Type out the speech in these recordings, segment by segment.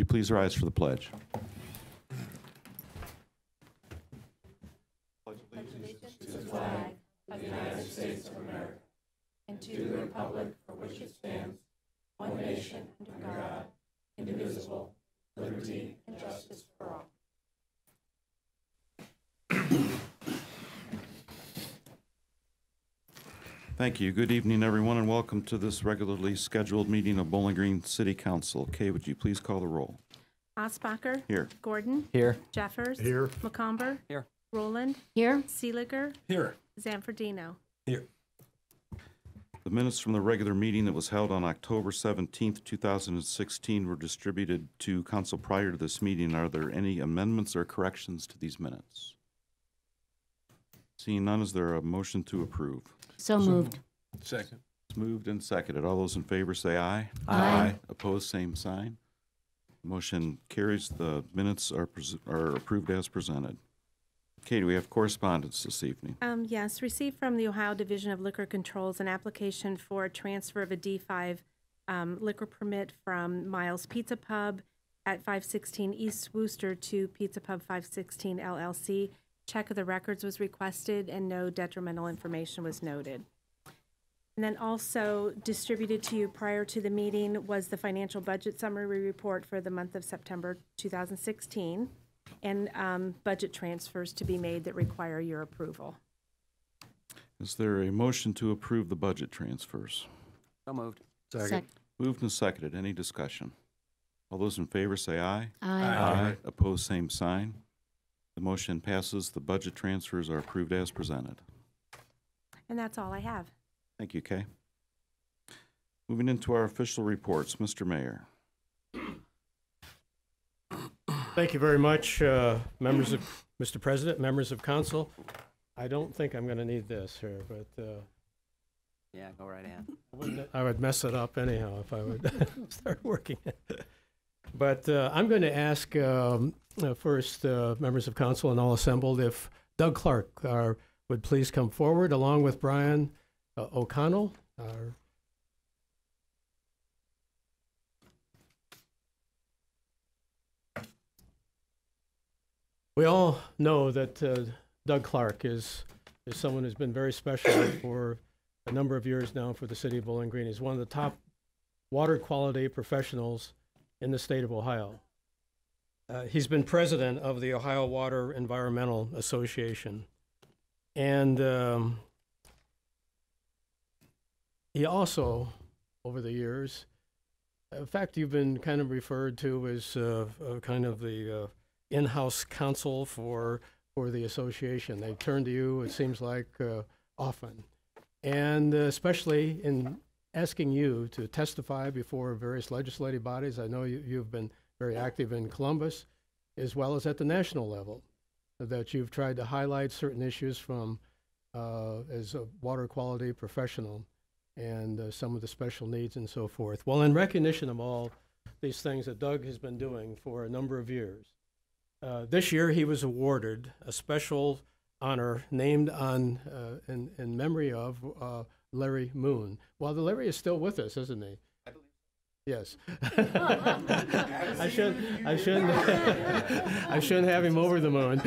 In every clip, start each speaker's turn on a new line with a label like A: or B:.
A: please rise for the pledge? Thank you. Good evening, everyone, and welcome to this regularly scheduled meeting of Bowling Green City Council. Kay, would you please call the roll?
B: Osbacher.
A: Here.
B: Gordon.
C: Here.
B: Jeffers.
C: Here.
B: McComber.
C: Here.
B: Roland.
D: Here.
B: Seeliger.
C: Here.
B: Zanfordino.
C: Here.
A: The minutes from the regular meeting that was held on October 17th, 2016 were distributed to council prior to this meeting. Are there any amendments or corrections to these minutes? Seeing none, is there a motion to approve?
D: So moved.
C: Second.
A: It's moved and seconded. All those in favor say aye.
D: Aye.
A: Opposed, same sign. Motion carries. The minutes are approved as presented. Kay, do we have correspondence this evening?
B: Yes, received from the Ohio Division of Liquor Controls an application for a transfer of a D5 liquor permit from Miles Pizza Pub at 516 East Wooster to Pizza Pub 516 LLC. Check of the records was requested and no detrimental information was noted. And then also distributed to you prior to the meeting was the financial budget summary report for the month of September 2016 and budget transfers to be made that require your approval.
A: Is there a motion to approve the budget transfers?
C: So moved.
D: Second.
A: Moved and seconded. Any discussion? All those in favor say aye.
D: Aye.
A: Opposed, same sign. The motion passes. The budget transfers are approved as presented.
B: And that's all I have.
A: Thank you, Kay. Moving into our official reports, Mr. Mayor.
E: Thank you very much, members of, Mr. President, members of council. I don't think I'm going to need this here, but
C: Yeah, go right ahead.
E: I would mess it up anyhow if I would start working. But I'm going to ask first members of council and all assembled if Doug Clark would please come forward along with Brian O'Connell. We all know that Doug Clark is someone who's been very special for a number of years now for the city of Bowling Green. He's one of the top water quality professionals in the state of Ohio. He's been president of the Ohio Water Environmental Association. And he also, over the years, in fact, you've been kind of referred to as kind of the in-house counsel for the association. They turn to you, it seems like, often. And especially in asking you to testify before various legislative bodies. I know you've been very active in Columbus, as well as at the national level, that you've tried to highlight certain issues from as a water quality professional and some of the special needs and so forth. Well, in recognition of all these things that Doug has been doing for a number of years, this year he was awarded a special honor named on in memory of Larry Moon. Well, the Larry is still with us, isn't he? I believe. Yes. I shouldn't have him over the moon,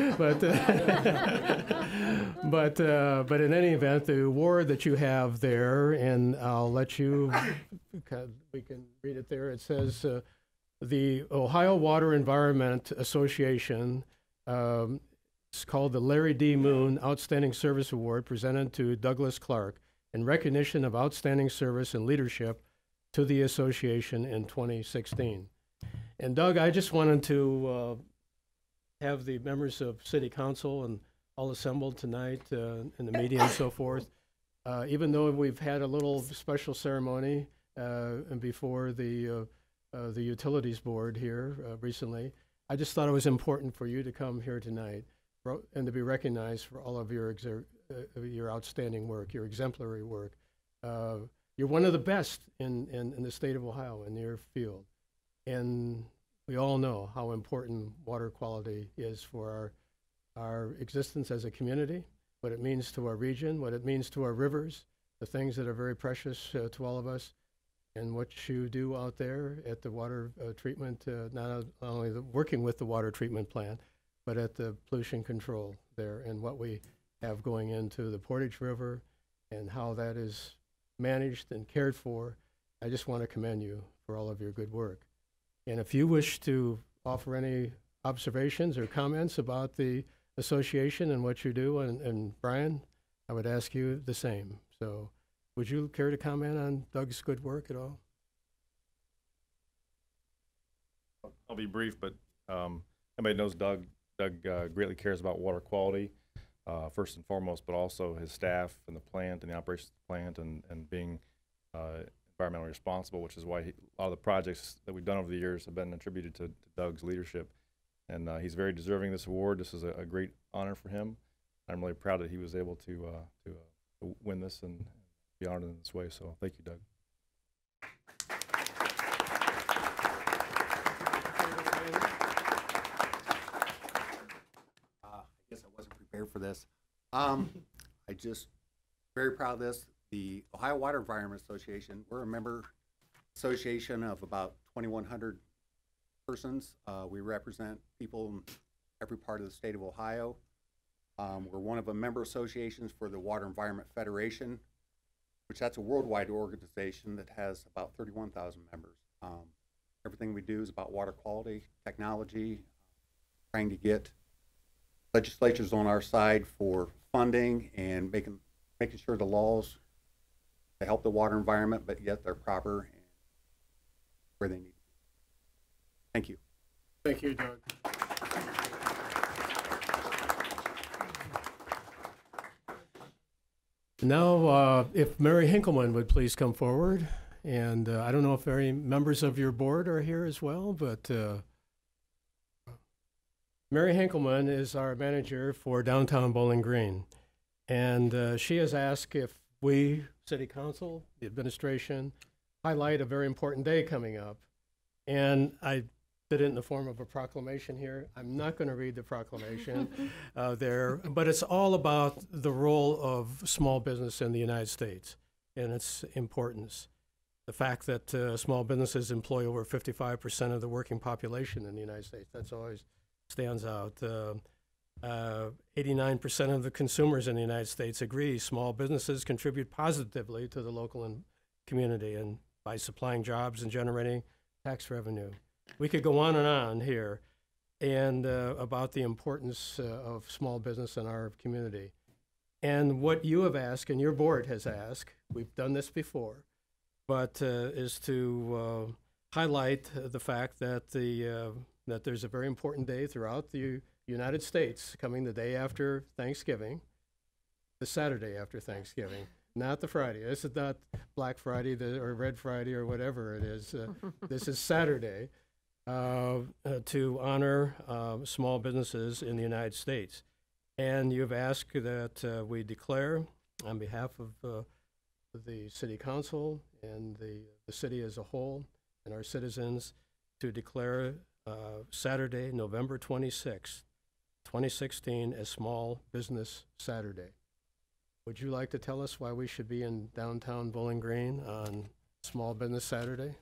E: but in any event, the award that you have there, and I'll let you. We can read it there. It says the Ohio Water Environment Association. It's called the Larry D. Moon Outstanding Service Award, presented to Douglas Clark in recognition of outstanding service and leadership to the association in 2016. And Doug, I just wanted to have the members of City Council and all assembled tonight in the meeting and so forth, even though we've had a little special ceremony and before the Utilities Board here recently, I just thought it was important for you to come here tonight and to be recognized for all of your outstanding work, your exemplary work. You're one of the best in the state of Ohio in your field. And we all know how important water quality is for our existence as a community, what it means to our region, what it means to our rivers, the things that are very precious to all of us. and what you do out there at the water treatment, not only working with the water treatment plant, but at the pollution control there, and what we have going into the Portage River and how that is managed and cared for. I just want to commend you for all of your good work. And if you wish to offer any observations or comments about the association and what you do, and Brian, I would ask you the same. So would you care to comment on Doug's good work at all?
D: I'll be brief, but everybody knows Doug. Doug greatly cares about water quality, first and foremost, but also his staff and the plant and the operations of the plant, and being environmentally responsible, which is why a lot of the projects that we've done over the years have been attributed to Doug's leadership. And he's very deserving of this award. This is a great honor for him. I'm really proud that he was able to win this and be honored in this way. So thank you, Doug.
F: I guess I wasn't prepared for this. I just very proud of this. The Ohio Water Environment Association, we're a member association of about 2,100 persons. We represent people in every part of the state of Ohio. We're one of the member associations for the Water Environment Federation, which that's a worldwide organization that has about 31,000 members. Everything we do is about water quality, technology, trying to get legislatures on our side for funding and making sure the laws to help the water environment, but yet they're proper and where they need to be. Thank you.
E: Thank you, Doug. Now, if Mary Hinkleman would please come forward. And I don't know if any members of your board are here as well, but Mary Hinkleman is our manager for downtown Bowling Green. And she has asked if we, City Council, the administration, highlight a very important day coming up. And I did it in the form of a proclamation here. I'm not going to read the proclamation there, but it's all about the role of small business in the United States and its importance. The fact that small businesses employ over 55% of the working population in the United States. That's always stands out. 89% of the consumers in the United States agree small businesses contribute positively to the local community and by supplying jobs and generating tax revenue. We could go on here and about the importance of small business in our community. And what you have asked and your board has asked, we've done this before, but is to highlight the fact that that there's a very important day throughout the United States coming the day after Thanksgiving, the Saturday after Thanksgiving, not the Friday. This is not Black Friday or Red Friday or whatever it is. This is Saturday to honor small businesses in the United States. And you've asked that we declare on behalf of the City Council and the city as a whole and our citizens to declare Saturday, November 26th, 2016 as Small Business Saturday. Would you like to tell us why we should be in downtown Bowling Green on Small Business Saturday?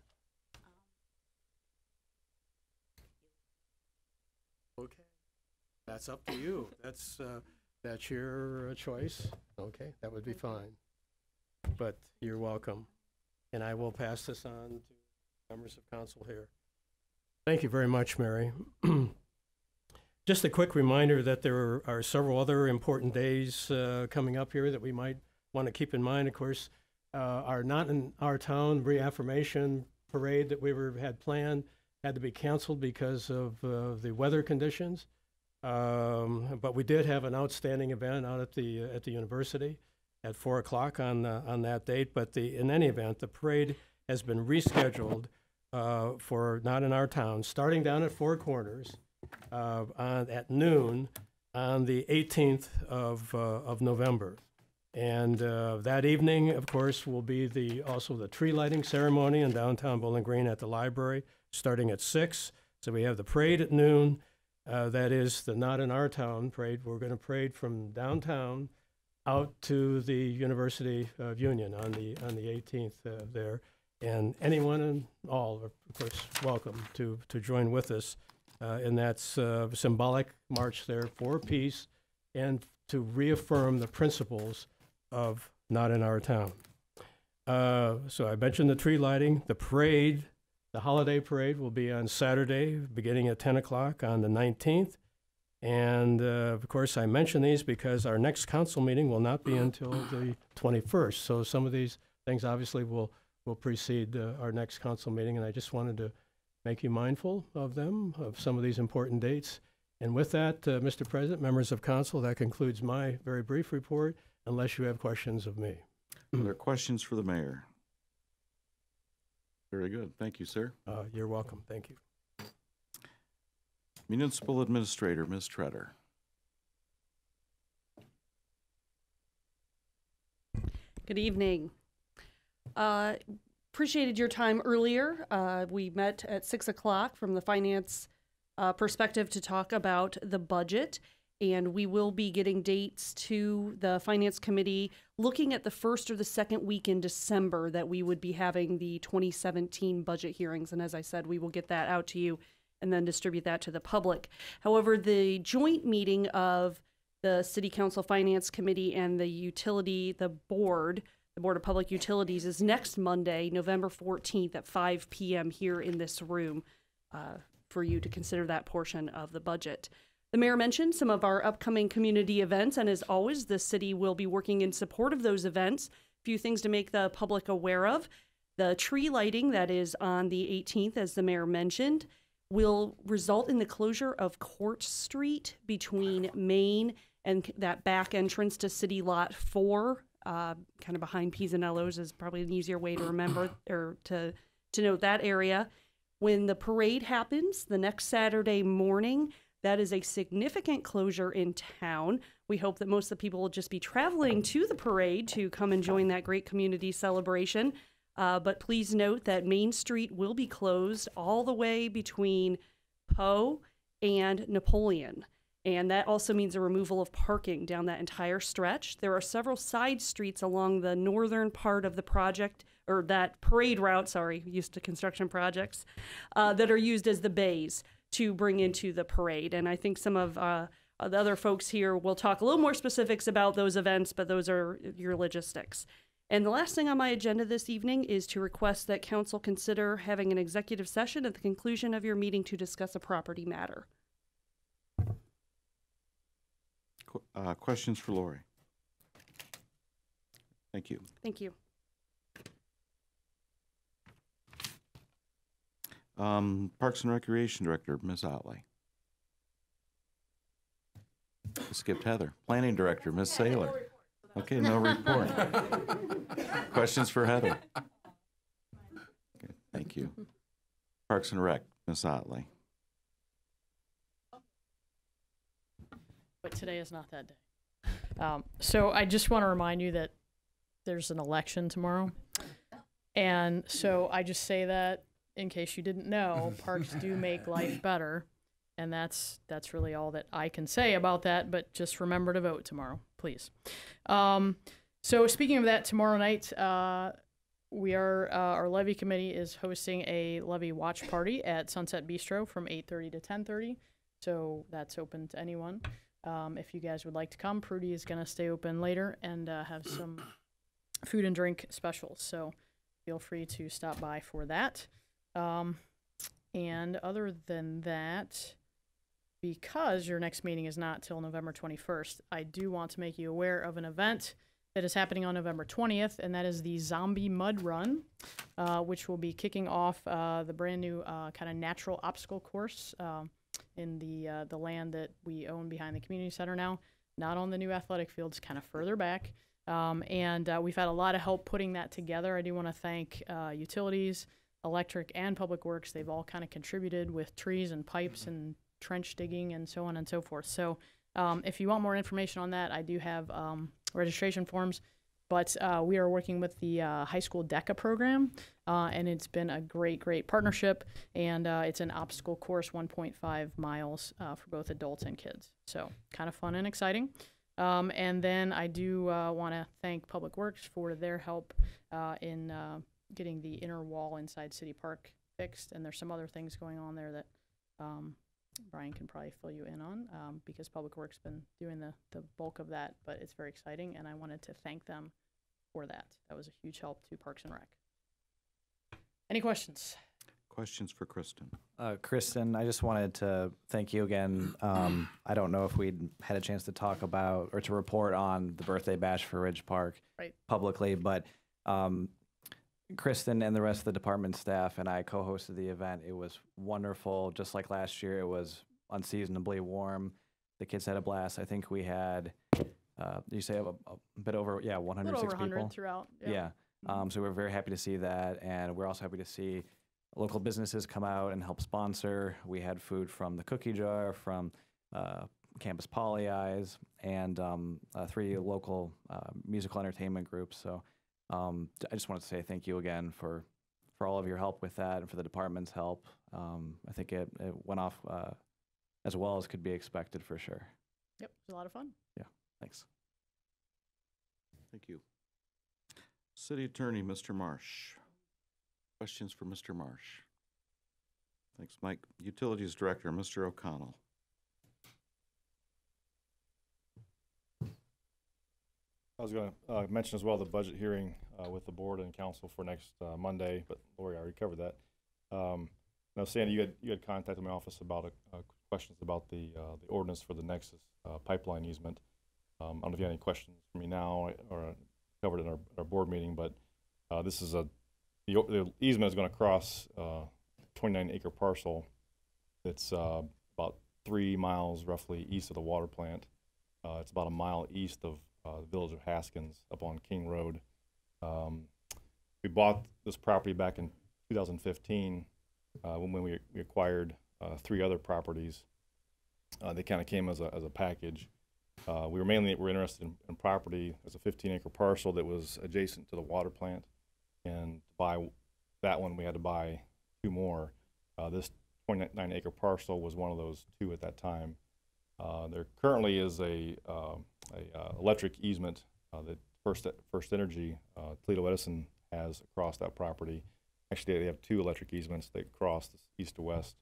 E: Okay, that's up to you. That's your choice. Okay, that would be fine. But you're welcome. And I will pass this on to members of council here. Thank you very much, Mary. Just a quick reminder that there are several other important days coming up here that we might want to keep in mind. Of course, our Not in Our Town reaffirmation parade that we had planned had to be canceled because of the weather conditions. But we did have an outstanding event out at the university at 4 o'clock on that date. But in any event, the parade has been rescheduled for Not in Our Town, starting down at Four Corners at noon on the 18th of November. And that evening, of course, will be also the tree lighting ceremony in downtown Bowling Green at the library, starting at 6. So we have the parade at noon. That is the Not in Our Town parade. We're going to parade from downtown out to the University of Union on the 18th there. And anyone and all are, of course, welcome to join with us. And that's a symbolic march there for peace and to reaffirm the principles of Not in Our Town. So I mentioned the tree lighting, the parade. The holiday parade will be on Saturday, beginning at 10 o'clock on the 19th. And of course, I mention these because our next council meeting will not be until the 21st. So some of these things obviously will precede our next council meeting. And I just wanted to make you mindful of them, of some of these important dates. And with that, Mr. President, members of council, that concludes my very brief report, unless you have questions of me.
A: Are there questions for the mayor? Very good. Thank you, sir.
E: You're welcome. Thank you.
A: Municipal Administrator, Ms. Treader.
G: Good evening. Appreciated your time earlier. We met at 6 o'clock from the finance perspective to talk about the budget, and we will be getting dates to the finance committee looking at the first or the second week in December that we would be having the 2017 budget hearings. And as I said, we will get that out to you and then distribute that to the public. However, the joint meeting of the City Council Finance Committee and the Board of Public Utilities is next Monday, November 14th at 5 p.m. here in this room for you to consider that portion of the budget. The mayor mentioned some of our upcoming community events, and as always, the city will be working in support of those events. A few things to make the public aware of. The tree lighting that is on the 18th, as the mayor mentioned, will result in the closure of Court Street between Main and that back entrance to City Lot 4, kind of behind Pisanello's is probably an easier way to remember or to note that area. When the parade happens the next Saturday morning, that is a significant closure in town. We hope that most of the people will just be traveling to the parade to come and join that great community celebration. But please note that Main Street will be closed all the way between Poe and Napoleon. And that also means a removal of parking down that entire stretch. There are several side streets along the northern part of the project, or that parade route, used to construction projects, that are used as the bays to bring into the parade. And I think some of the other folks here will talk a little more specifics about those events, but those are your logistics. And the last thing on my agenda this evening is to request that council consider having an executive session at the conclusion of your meeting to discuss a property matter.
A: Questions for Lori? Thank you.
G: Thank you.
A: Parks and Recreation Director, Ms. Otley. Skipped Heather. Planning Director, Ms. Saylor. Okay, no report. Questions for Heather? Okay, thank you. Parks and Rec, Ms. Otley.
H: But today is not that day. So I just want to remind you that there's an election tomorrow. And so I just say that in case you didn't know, parks do make life better. And that's really all that I can say about that, but just remember to vote tomorrow, please. So speaking of that, tomorrow night, our levy committee is hosting a levy watch party at Sunset Bistro from 8:30 to 10:30. So that's open to anyone. If you guys would like to come, Prudy is going to stay open later and have some food and drink specials. So feel free to stop by for that. And other than that, because your next meeting is not till November 21st, I do want to make you aware of an event that is happening on November 20th, and that is the Zombie Mud Run, which will be kicking off the brand new kind of natural obstacle course in the land that we own behind the community center now, not on the new athletic fields, kind of further back. And we've had a lot of help putting that together. I do want to thank utilities, electric, and public works. They've all kind of contributed with trees and pipes and trench digging and so on and so forth. So if you want more information on that, I do have registration forms. But we are working with the high school DECA program, and it's been a great partnership. And it's an obstacle course, 1.5 miles for both adults and kids. So kind of fun and exciting. And then I do want to thank Public Works for their help in getting the inner wall inside City Park fixed, and there's some other things going on there that Brian can probably fill you in on, because Public Works been doing the bulk of that, but it's very exciting, and I wanted to thank them for that. That was a huge help to Parks and Rec. Any questions?
A: Questions for Kristen?
I: Kristen, I just wanted to thank you again. I don't know if we'd had a chance to talk about or to report on the birthday bash for Ridge Park
H: Right.
I: publicly, but Kristen and the rest of the department staff and I co-hosted the event. It was wonderful. Just like last year, it was unseasonably warm. The kids had a blast. I think we had, you say a bit over, 106
H: A little over 100
I: people.
H: throughout.
I: Yeah. So we're very happy to see that, and we're also happy to see local businesses come out and help sponsor. We had food from the Cookie Jar, from Campus Poly Eyes, and 3 local musical entertainment groups. So I just wanted to say thank you again for all of your help with that and for the department's help. I think it went off as well as could be expected for sure.
H: Yep, it was a lot of fun.
I: Yeah, thanks.
A: Thank you. City Attorney, Mr. Marsh. Questions for Mr. Marsh? Thanks, Mike. Utilities Director, Mr. O'Connell.
D: I was going to mention as well the budget hearing with the board and council for next Monday, but Lori already covered that. Now, Sandy, you had contacted my office about questions about the ordinance for the Nexus pipeline easement. I don't know if you have any questions for me now or covered in our board meeting, but this is the easement is going to cross 29-acre parcel. It's about 3 miles roughly east of the water plant. It's about a mile east of the village of Haskins up on King Road. We bought this property back in 2015 when we acquired 3 other properties. They kind of came as a package. We were interested in property as a 15-acre parcel that was adjacent to the water plant, and to buy that one we had to buy 2 more. This 29-acre parcel was one of those 2 at that time. There currently is a electric easement that First Energy, Toledo Edison, has across that property. Actually, they have 2 electric easements that cross east to west.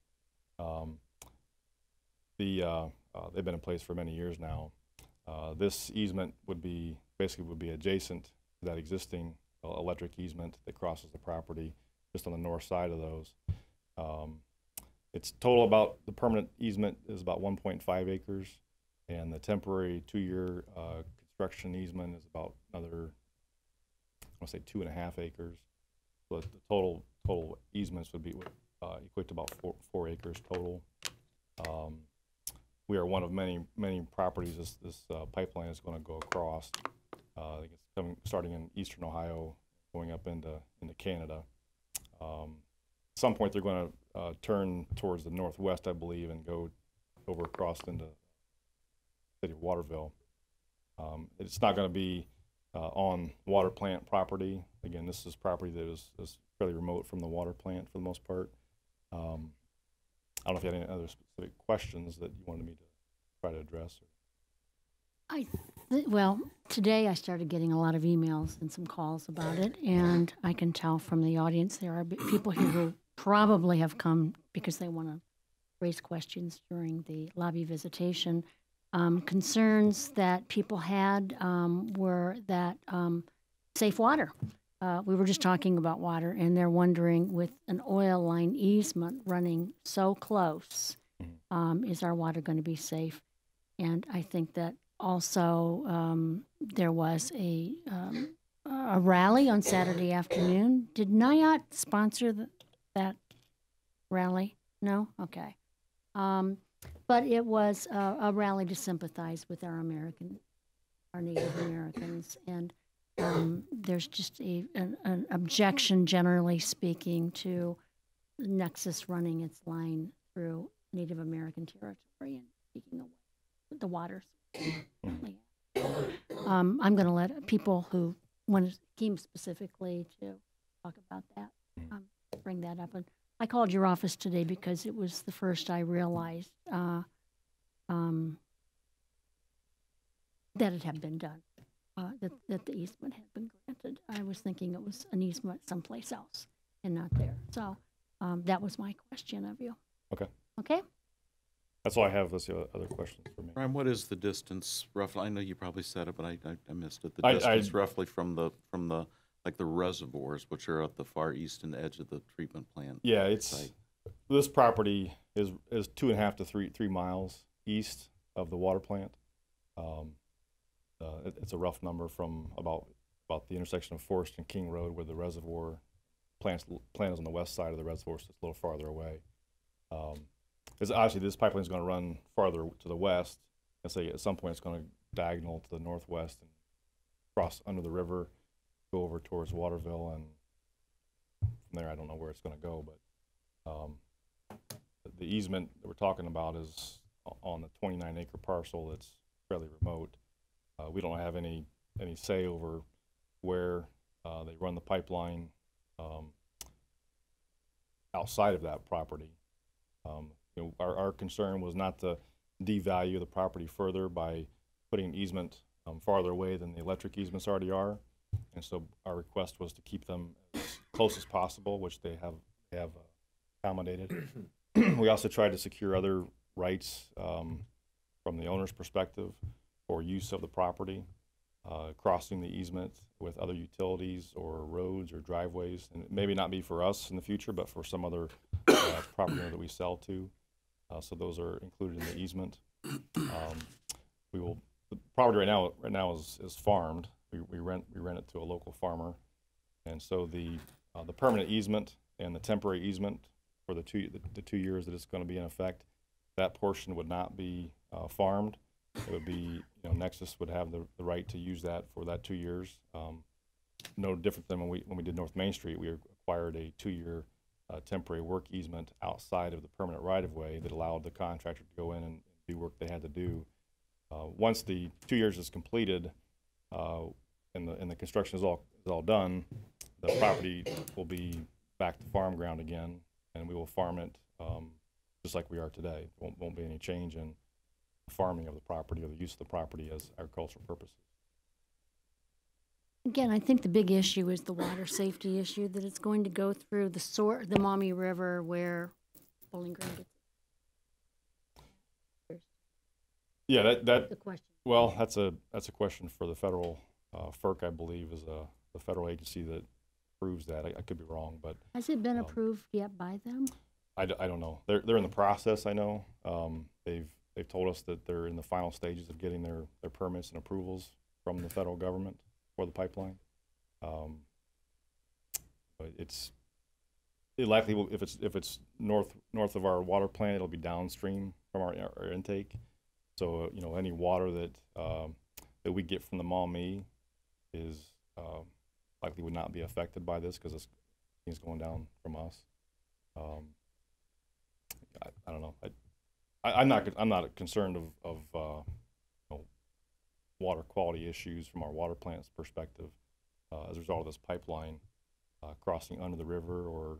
D: They've been in place for many years now. This easement would be adjacent to that existing electric easement that crosses the property, just on the north side of those. It's total about, the permanent easement is about 1.5 acres, and the temporary 2-year construction easement is about another, I want to say 2.5 acres. So the total easements would be equate to about 4 acres total. We are one of many properties this pipeline is going to go across. I think it's starting in eastern Ohio, going up into Canada. At some point, they're going to turn towards the northwest, I believe, and go over across into the city of Waterville. It's not going to be on water plant property. Again, this is property that is fairly remote from the water plant for the most part. I don't know if you had any other specific questions that you wanted me to try to address.
J: Well, today I started getting a lot of emails and some calls about it, and I can tell from the audience there are people here who probably have come because they want to raise questions during the lobby visitation. Concerns that people had were that safe water. We were just talking about water, and they're wondering, with an oil line easement running so close, is our water going to be safe? And I think that also there was a rally on Saturday afternoon. Did NIOT sponsor that rally? No? Okay. But it was a rally to sympathize with our Native Americans, and there's just an objection, generally speaking, to the Nexus running its line through Native American territory and taking away the water. I'm going to let people who came specifically to talk about that bring that up. And I called your office today because it was the first I realized that it had been done, that the easement had been granted. I was thinking it was an easement someplace else and not there. So that was my question of you.
D: Okay.
J: Okay?
D: That's all I have. Let's see other questions for me.
A: Brian, what is the distance roughly? I know you probably said it, but I missed it. The
D: I-
A: distance roughly from the like the reservoirs, which are at the far eastern edge of the treatment plant.
D: Yeah, it's
A: site.
D: this property is 2.5 to 3 miles east of the water plant. It's a rough number from about the intersection of Forest and King Road, where the reservoir plant is on the west side of the reservoir, so it's a little farther away. Because obviously this pipeline is going to run farther to the west, and so at some point it's going to diagonal to the northwest and cross under the river, go over towards Waterville, and from there I don't know where it's going to go, but the easement that we're talking about is on the 29-acre parcel that's fairly remote. We don't have any say over where they run the pipeline outside of that property. Our concern was not to devalue the property further by putting an easement farther away than the electric easements already are, and so our request was to keep them as close as possible, which they have accommodated. We also tried to secure other rights from the owner's perspective for use of the property, crossing the easement with other utilities or roads or driveways, and maybe not be for us in the future, but for some other property owner that we sell to. So those are included in the easement. The property right now is farmed. We rent it to a local farmer, and so the permanent easement and the temporary easement for the 2 years that it's going to be in effect, that portion would not be farmed. It would be, Nexus would have the right to use that for that 2 years. No different than when we did North Main Street. We acquired a 2-year temporary work easement outside of the permanent right-of-way that allowed the contractor to go in and do work they had to do. Once the 2 years is completed and the construction is all done, the property will be back to farm ground again, and we will farm it just like we are today. Won't be any change in farming of the property or the use of the property as agricultural purposes.
J: Again, I think the big issue is the water safety issue, that it's going to go through the Maumee River where Bowling Green gets.
D: Yeah,
J: The question.
D: well, that's a question for the federal FERC, I believe, is the federal agency that approves that. I could be wrong, but
J: Has it been approved yet by them?
D: I don't know. They're in the process. I know they've told us that they're in the final stages of getting their permits and approvals from the federal government for the pipeline. But it likely will, if it's north of our water plant, it'll be downstream from our intake. So any water that we get from the Maumee is likely would not be affected by this because it's going down from us. I don't know. I'm not concerned of water quality issues from our water plant's perspective as a result of this pipeline crossing under the river, or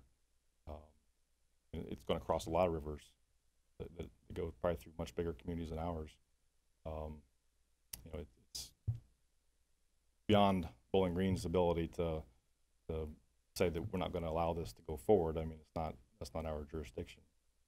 D: it's going to cross a lot of rivers that go probably through much bigger communities than ours. It's beyond Bowling Green's ability to say that we're not going to allow this to go forward. I mean, that's not our jurisdiction.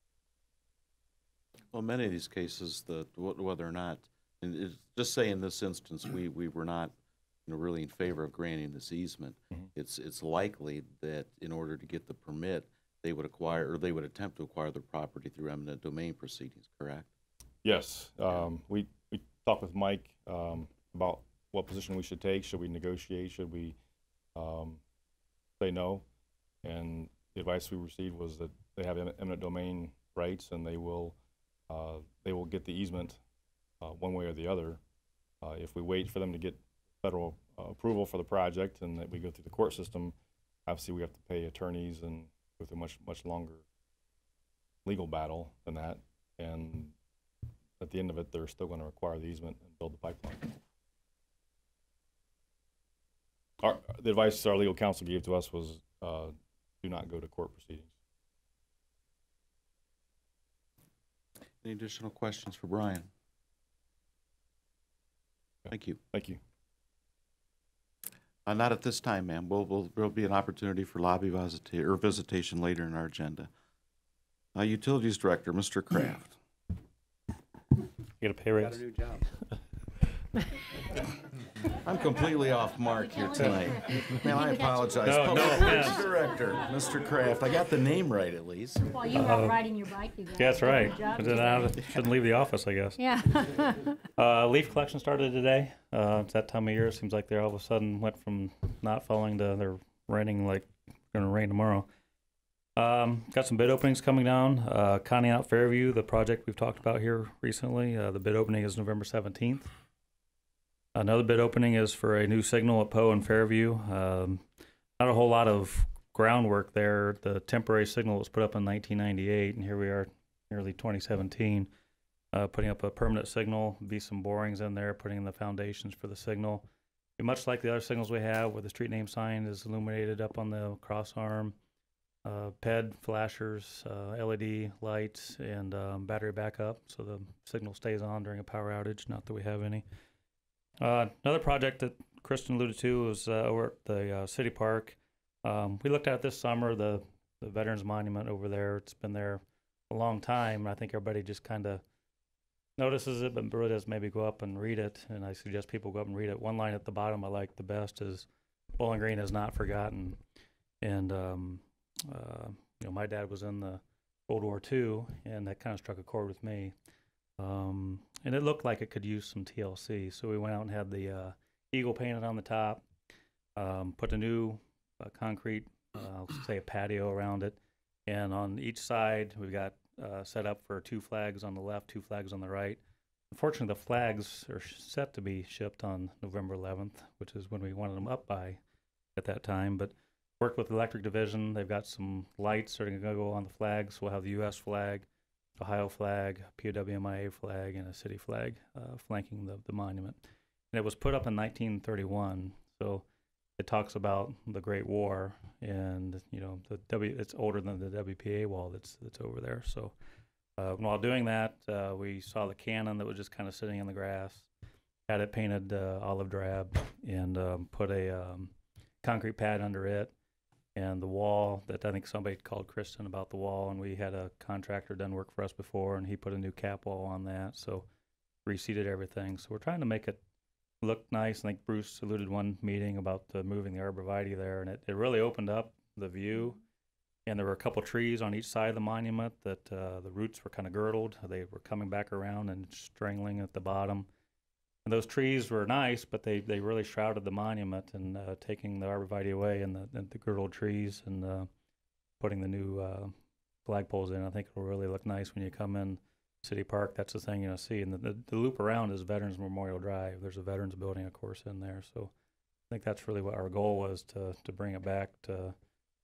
A: Well, many of these cases, whether or not, and just say in this instance, we were not, really in favor of granting this easement.
D: Mm-hmm.
A: It's likely that in order to get the permit, they would attempt to acquire the property through eminent domain proceedings. Correct?
D: Yes. We talked with Mike about what position we should take. Should we negotiate? Should we say no? And the advice we received was that they have eminent domain rights, and they will get the easement one way or the other. If we wait for them to get federal approval for the project and that we go through the court system, obviously we have to pay attorneys and go through a much longer legal battle than that. And at the end of it, they're still going to require the easement and build the pipeline. The advice our legal counsel gave to us was do not go to court proceedings.
A: Any additional questions for Brian? Thank you.
D: Thank you.
A: Not at this time, ma'am. There'll be an opportunity for lobby visitation later in our agenda. Utilities Director, Mr. Kraft.
K: Get a pay
F: Got a
K: raise.
F: new job.
A: I'm completely off mark here tonight. Man, I apologize.
K: No
A: Public Works
K: offense.
A: Director, Mr. Kraft. I got the name right at least.
J: While you were out riding your bike, you guys.
K: Yeah, that's right.
J: Good job
K: But then I shouldn't leave the office, I guess.
J: Yeah.
K: Leaf collection started today. It's that time of year. It seems like they all of a sudden went from not falling to they're raining like going to rain tomorrow. Got some bid openings coming down. Connie out Fairview, the project we've talked about here recently. The bid opening is November 17th. Another bid opening is for a new signal at Poe and Fairview. Not a whole lot of groundwork there. The temporary signal was put up in 1998, and here we are, nearly 2017, putting up a permanent signal. Be some borings in there, putting in the foundations for the signal. Be much like the other signals we have, where the street name sign is illuminated up on the cross arm. PED flashers, LED lights, and battery backup, so the signal stays on during a power outage. Not that we have any. Another project that Kristen alluded to was over at the city park. We looked at it this summer, the Veterans Monument over there. It's been there a long time. I think everybody just kind of notices it, but really does maybe go up and read it. And I suggest people go up and read it. One line at the bottom I like the best is, Bowling Green is not forgotten. And, you know, my dad was in the World War II, and that kind of struck a chord with me. And it looked like it could use some TLC. So we went out and had the eagle painted on the top, put a new concrete, I'll say a patio around it. And on each side, we've got set up for 2 flags on the left, 2 flags on the right. Unfortunately, the flags are set to be shipped on November 11th, which is when we wanted them up by at that time. But worked with the electric division. They've got some lights that are going to go on the flags. We'll have the U.S. flag, Ohio flag, POWMIA flag, and a city flag flanking the monument. And it was put up in 1931, so it talks about the Great War, and you know it's older than the WPA wall that's over there. So while doing that, we saw the cannon that was just kind of sitting in the grass, had it painted olive drab, and put a concrete pad under it. And the wall that I think somebody called Kristen about the wall, and we had a contractor done work for us before, and he put a new cap wall on that, so reseated everything. So we're trying to make it look nice. I think Bruce alluded one meeting about moving the arborvitae there, and it really opened up the view. And there were a couple trees on each side of the monument that the roots were kind of girdled. They were coming back around and strangling at the bottom. And those trees were nice, but they really shrouded the monument, and taking the arborvitae away and the girdled trees and putting the new flagpoles in, I think it'll really look nice when you come in City Park. That's the thing you'll see. And the loop around is Veterans Memorial Drive. There's a Veterans building, of course, in there. So I think that's really what our goal was, to bring it back to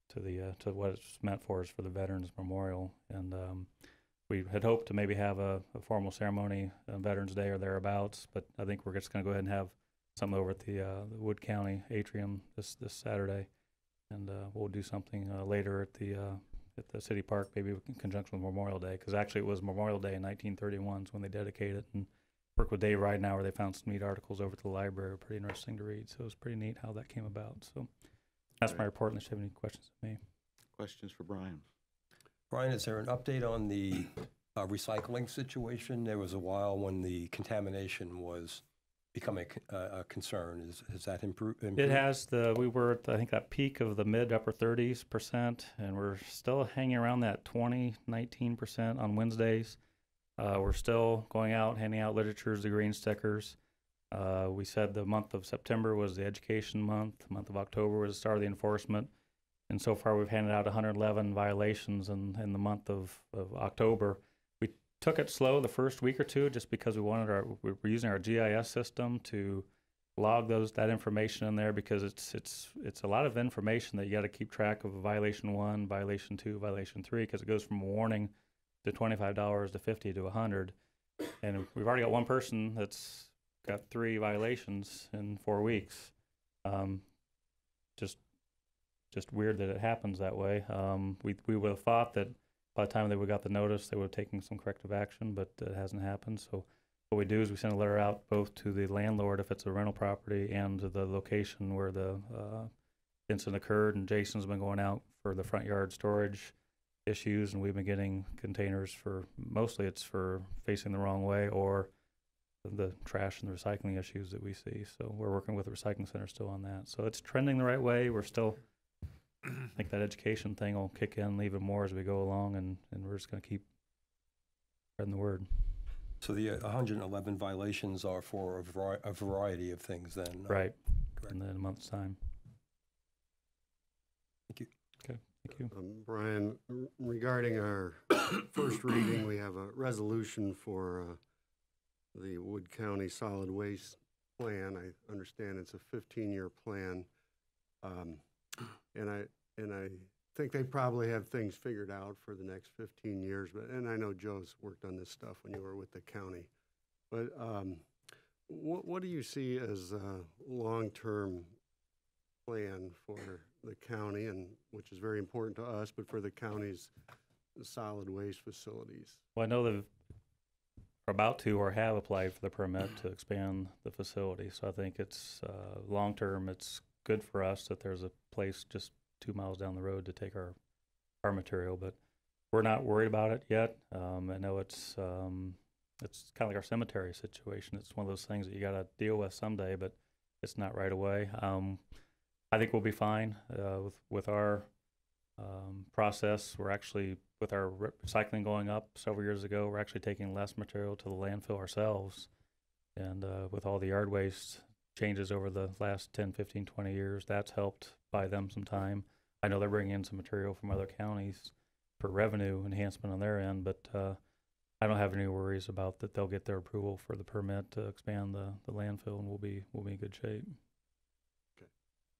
K: what it's meant for, is for the Veterans Memorial. And we had hoped to maybe have a formal ceremony on Veterans Day or thereabouts, but I think we're just going to go ahead and have something over at the Wood County Atrium this Saturday, and we'll do something later at the City Park, maybe in conjunction with Memorial Day, because actually it was Memorial Day in 1931 is when they dedicated it, and worked with Dave Ridenauer. They found some neat articles over at the library, pretty interesting to read, so it was pretty neat how that came about. So that's my report, unless you have any questions for me.
A: Questions for Brian?
L: Brian, is there an update on the recycling situation? There was a while when the contamination was becoming a concern. Has that improved?
K: It has. We were at, I think, that peak of the mid-upper 30s%, and we're still hanging around that 19% on Wednesdays. We're still going out, handing out literatures, the green stickers. We said the month of September was the education month. The month of October was the start of the enforcement. And so far, we've handed out 111 violations in the month of October. We took it slow the first week or two, just because we're using our GIS system to log that information in there, because it's a lot of information that you got to keep track of. Violation 1, violation 2, violation 3, because it goes from a warning to $25 to $50 to $100, and we've already got one person that's got 3 violations in 4 weeks. Just weird that it happens that way. We would have thought that by the time they would have got the notice, they would have taken some corrective action, but it hasn't happened. So what we do is we send a letter out both to the landlord if it's a rental property and to the location where the incident occurred. And Jason's been going out for the front yard storage issues, and we've been getting containers for, mostly it's for facing the wrong way or the trash and the recycling issues that we see. So we're working with the recycling center still on that. So it's trending the right way. We're still, I think that education thing will kick in even more as we go along, and we're just going to keep spreading the word.
L: So the 111 violations are for a variety of things then?
K: Right,
L: Correct.
K: in a month's time.
L: Thank you.
K: Okay, thank you.
M: Brian, regarding our first reading, we have a resolution for the Wood County Solid Waste Plan. I understand it's a 15-year plan, and I think they probably have things figured out for the next 15 years. And I know Joe's worked on this stuff when you were with the county. But what do you see as a long-term plan for the county, and which is very important to us, but for the county's solid waste facilities?
K: Well, I know they're about to or have applied for the permit to expand the facility. So I think it's long-term, it's good for us that there's a place just 2 miles down the road to take our material, but we're not worried about it yet. I know it's kind of like our cemetery situation. It's one of those things that you got to deal with someday, but it's not right away. I think we'll be fine with our process. We're actually, with our recycling going up several years ago, we're actually taking less material to the landfill ourselves. And with all the yard waste changes over the last 10, 15, 20 years, that's helped buy them some time. I know they're bringing in some material from other counties for revenue enhancement on their end, but I don't have any worries about that. They'll get their approval for the permit to expand the landfill, and we'll be in good shape.
M: Okay.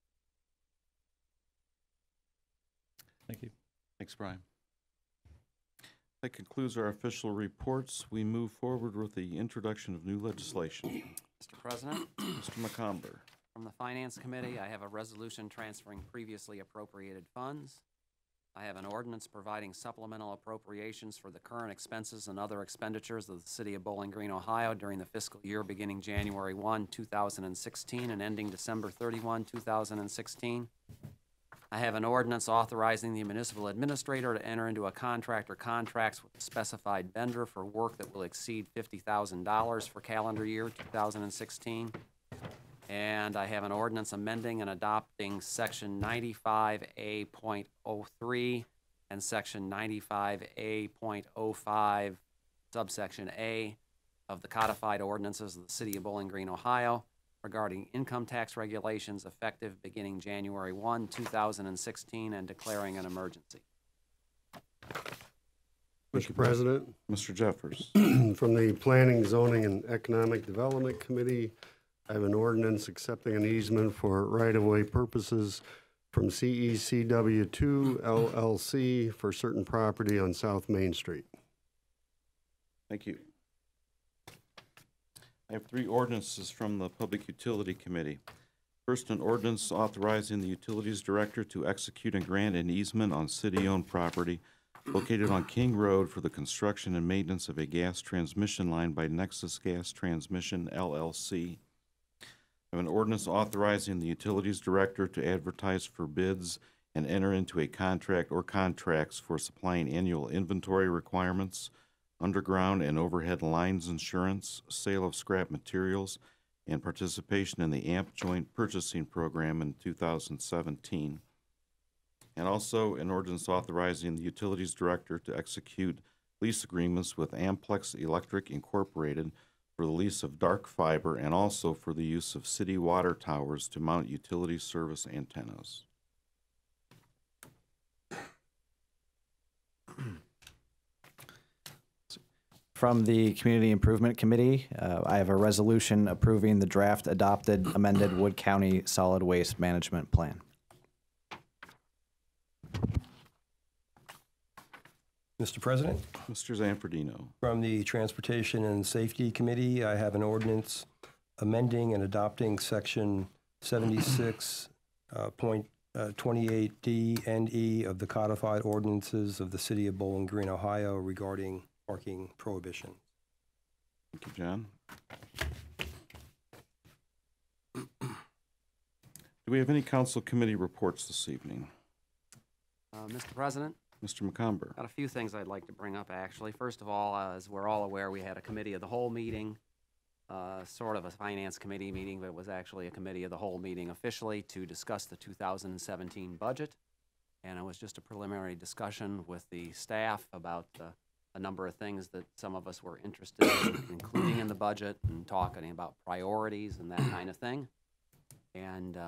K: Thank you.
A: Thanks, Brian. That concludes our official reports. We move forward with the introduction of new legislation.
C: Mr. President,
A: Mr. McComber.
C: from the Finance Committee, I have a resolution transferring previously appropriated funds. I have an ordinance providing supplemental appropriations for the current expenses and other expenditures of the City of Bowling Green, Ohio during the fiscal year beginning January 1, 2016 and ending December 31, 2016. I have an ordinance authorizing the municipal administrator to enter into a contract or contracts with a specified vendor for work that will exceed $50,000 for calendar year 2016. And I have an ordinance amending and adopting Section 95A.03 and Section 95A.05, subsection A, of the codified ordinances of the City of Bowling Green, Ohio, regarding income tax regulations effective beginning January 1, 2016, and declaring an emergency.
M: Mr. President,
A: Mr. Jeffers.
M: from the Planning, Zoning, and Economic Development Committee, I have an ordinance accepting an easement for right-of-way purposes from CECW2 LLC for certain property on South Main Street.
A: Thank you. I have three ordinances from the Public Utility Committee. First, an ordinance authorizing the Utilities Director to execute and grant an easement on city-owned property located on King Road for the construction and maintenance of a gas transmission line by Nexus Gas Transmission, LLC. I have an ordinance authorizing the Utilities Director to advertise for bids and enter into a contract or contracts for supplying annual inventory requirements, underground and overhead lines insurance, sale of scrap materials, and participation in the AMP Joint Purchasing Program in 2017. And also an ordinance authorizing the Utilities Director to execute lease agreements with Amplex Electric Incorporated for the lease of dark fiber and also for the use of city water towers to mount utility service antennas.
I: From the Community Improvement Committee, I have a resolution approving the draft adopted amended Wood County Solid Waste Management Plan.
L: Mr. President,
A: Mr. Zanfordino.
L: from the Transportation and Safety Committee, I have an ordinance amending and adopting Section 76.28D and E of the codified ordinances of the City of Bowling Green, Ohio regarding parking prohibition.
A: Thank you, John. Do we have any council committee reports this evening?
C: Mr. President,
A: Mr. McComber.
C: got a few things I'd like to bring up, actually. First of all, as we're all aware, we had a committee of the whole meeting, sort of a finance committee meeting, but it was actually a committee of the whole meeting officially to discuss the 2017 budget. And it was just a preliminary discussion with the staff about a number of things that some of us were interested in including in the budget and talking about priorities and that kind of thing. And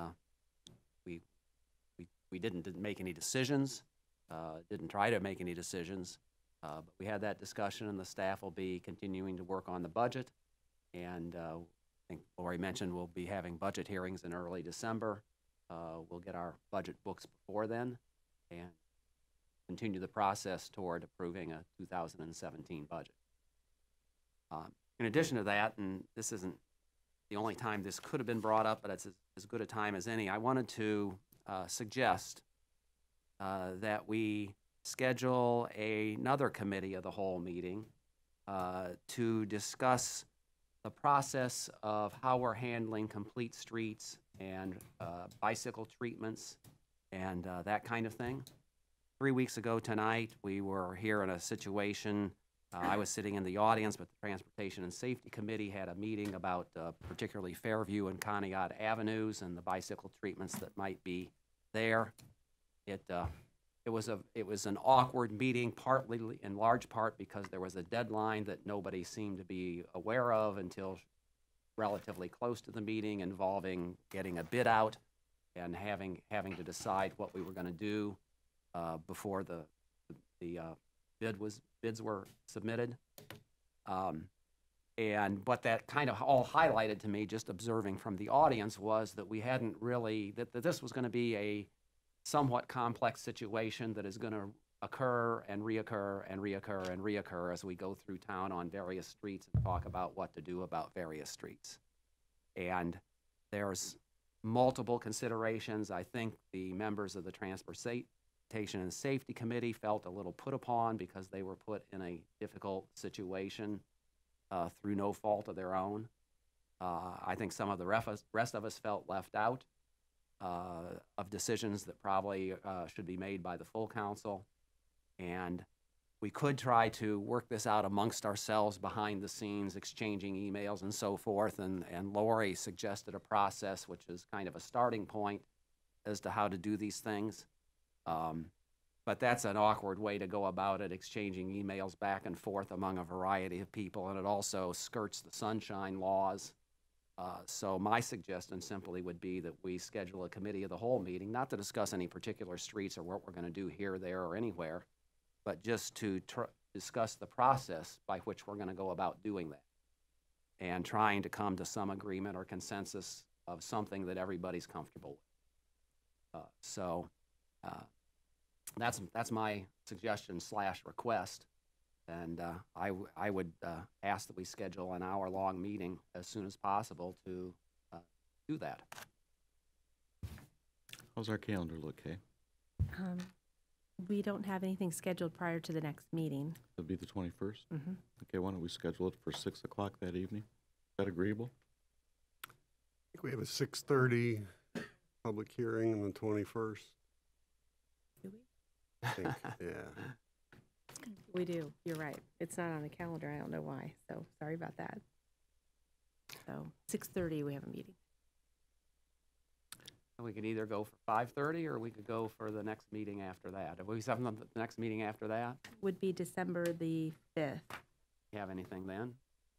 C: we didn't make any decisions, didn't try to make any decisions, but we had that discussion, and the staff will be continuing to work on the budget. And I think Lori mentioned we'll be having budget hearings in early December. We'll get our budget books before then and continue the process toward approving a 2017 budget. In addition to that, and this isn't the only time this could have been brought up, but it's as good a time as any, I wanted to suggest that we schedule another committee of the whole meeting to discuss the process of how we're handling complete streets and bicycle treatments and that kind of thing. 3 weeks ago tonight, we were here in a situation, I was sitting in the audience, but the Transportation and Safety Committee had a meeting about particularly Fairview and Conneaut Avenues and the bicycle treatments that might be there. It was an awkward meeting, partly in large part because there was a deadline that nobody seemed to be aware of until relatively close to the meeting, involving getting a bid out and having to decide what we were going to do before the bids were submitted. And what that kind of all highlighted to me, just observing from the audience, was that we hadn't really, that this was going to be a somewhat complex situation that is going to occur and reoccur and reoccur and reoccur as we go through town on various streets and talk about what to do about various streets. And there's multiple considerations. I think the members of the Transportation and Safety Committee felt a little put upon because they were put in a difficult situation through no fault of their own. I think some of the rest of us felt left out of decisions that probably should be made by the full council. And we could try to work this out amongst ourselves behind the scenes, exchanging emails and so forth. And Lori suggested a process which is kind of a starting point as to how to do these things. But that's an awkward way to go about it, exchanging emails back and forth among a variety of people, and it also skirts the sunshine laws. So my suggestion simply would be that we schedule a committee of the whole meeting, not to discuss any particular streets or what we're going to do here, there, or anywhere, but just to discuss the process by which we're going to go about doing that and trying to come to some agreement or consensus of something that everybody's comfortable with. That's my suggestion / request. And I would ask that we schedule an hour-long meeting as soon as possible to do that.
A: How's our calendar look, Kay?
B: We don't have anything scheduled prior to the next meeting.
A: It'll be the 21st?
B: Mm-hmm.
A: Okay, why don't we schedule it for 6 o'clock that evening? Is that agreeable?
M: I think we have a 6:30 public hearing on the 21st.
B: Do we?
M: I think, yeah.
B: We do. You're right. It's not on the calendar. I don't know why. So sorry about that. So 6:30 we have a meeting.
C: We could either go for 5:30 or we could go for the next meeting after that. If we have the next meeting after that,
B: Would be December the 5th.
C: you have anything then?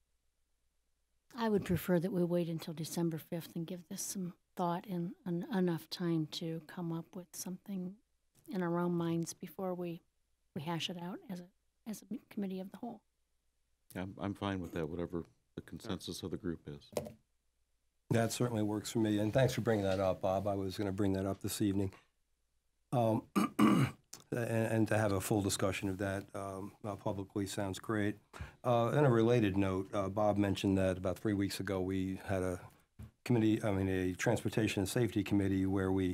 J: I would prefer that we wait until December 5th and give this some thought and enough time to come up with something in our own minds before we hash it out as a committee of the whole.
A: Yeah, I'm fine with that, whatever the consensus of the group is.
L: That certainly works for me, and thanks for bringing that up, Bob. I was going to bring that up this evening. And to have a full discussion of that publicly sounds great. On a related note, Bob mentioned that about 3 weeks ago we had a Transportation and Safety Committee where we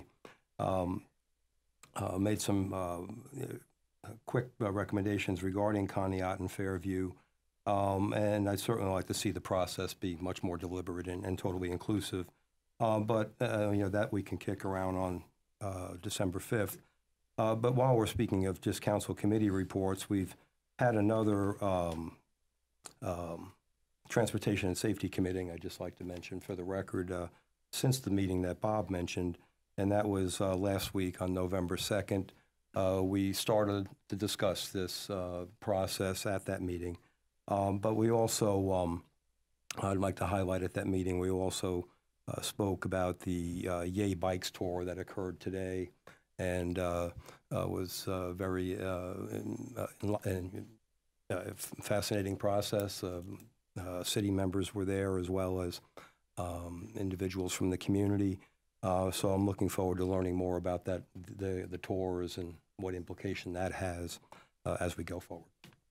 L: made some quick recommendations regarding Conneaut and Fairview. And I'd certainly like to see the process be much more deliberate and totally inclusive. But that we can kick around on December 5th. But while we're speaking of just council committee reports, we've had another Transportation and Safety Committee, I'd just like to mention for the record, since the meeting that Bob mentioned, and that was last week on November 2nd. We started to discuss this process at that meeting. But we also, I'd like to highlight at that meeting, we also spoke about the Yay Bikes tour that occurred today and was very fascinating process. City members were there as well as individuals from the community. So I'm looking forward to learning more about that, the tours and what implication that has as we go forward.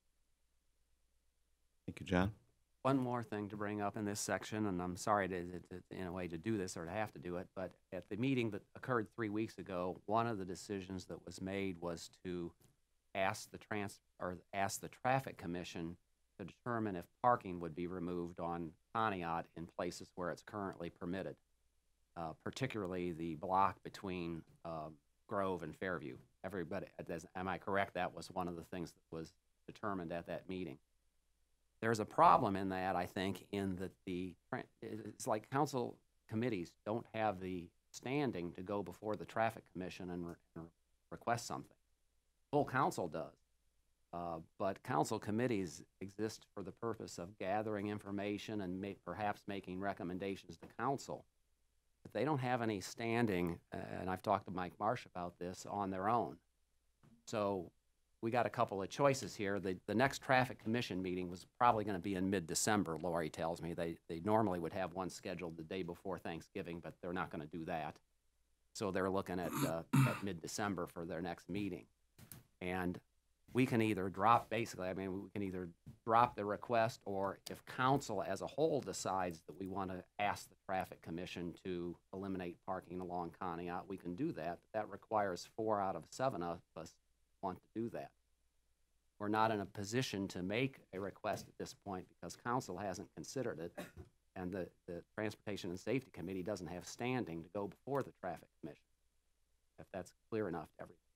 A: Thank you, John.
C: One more thing to bring up in this section, and I'm sorry to in a way to do this or to have to do it, but at the meeting that occurred 3 weeks ago, one of the decisions that was made was to ask the Traffic Commission to determine if parking would be removed on Conneaut in places where it's currently permitted, particularly the block between Grove and Fairview. Everybody, am I correct? That was one of the things that was determined at that meeting. There's a problem in that, I think, in that it's like council committees don't have the standing to go before the Traffic Commission and request something. Full council does, but council committees exist for the purpose of gathering information and perhaps making recommendations to council. But they don't have any standing, and I've talked to Mike Marsh about this, on their own. So we got a couple of choices here. The next Traffic Commission meeting was probably going to be in mid-December, Lori tells me. They normally would have one scheduled the day before Thanksgiving, but they're not going to do that. So they're looking at mid-December for their next meeting. And we can either drop, basically, we can either drop the request, or if council as a whole decides that we want to ask the Traffic Commission to eliminate parking along Conneaut, we can do that. That requires 4 out of 7 of us want to do that. We're not in a position to make a request at this point because council hasn't considered it, and the Transportation and Safety Committee doesn't have standing to go before the Traffic Commission, if that's clear enough to everyone.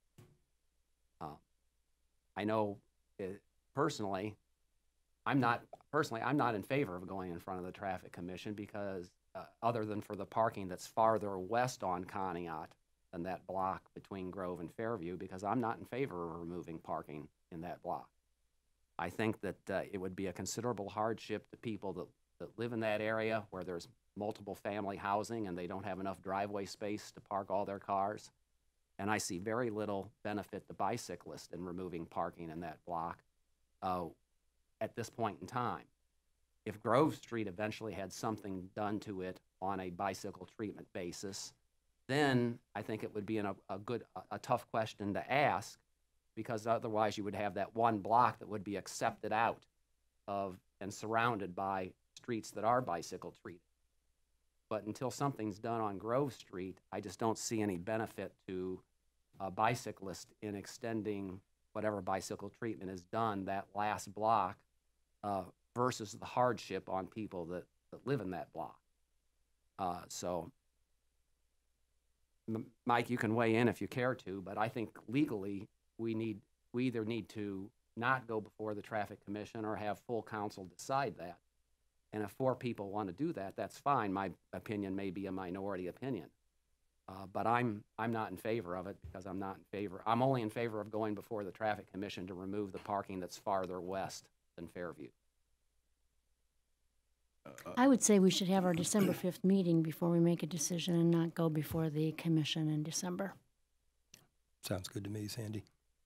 C: I know personally, I'm not in favor of going in front of the Traffic Commission because other than for the parking that's farther west on Conneaut than that block between Grove and Fairview, because I'm not in favor of removing parking in that block. I think that it would be a considerable hardship to people that live in that area where there's multiple family housing and they don't have enough driveway space to park all their cars. And I see very little benefit to bicyclists in removing parking in that block at this point in time. If Grove Street eventually had something done to it on a bicycle treatment basis, then I think it would be a tough question to ask, because otherwise you would have that one block that would be accepted out of and surrounded by streets that are bicycle treated. But until something's done on Grove Street, I just don't see any benefit to a bicyclist in extending whatever bicycle treatment is done that last block versus the hardship on people that live in that block. So, Mike, you can weigh in if you care to, but I think legally we either need to not go before the Traffic Commission or have full council decide that. And if 4 people want to do that, that's fine. My opinion may be a minority opinion. But I'm not in favor of it because I'm only in favor of going before the Traffic Commission to remove the parking that's farther west than Fairview.
J: I would say we should have our December 5th meeting before we make a decision and not go before the commission in December.
L: Sounds good to me, Sandy.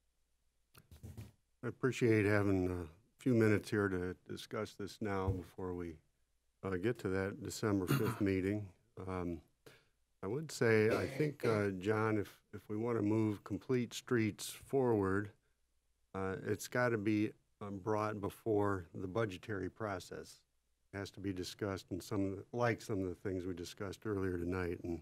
M: I appreciate having a few minutes here to discuss this now before we get to that December 5th meeting. I would say, I think, John, if we want to move complete streets forward, it's got to be brought before the budgetary process. It has to be discussed, and some of the things we discussed earlier tonight. And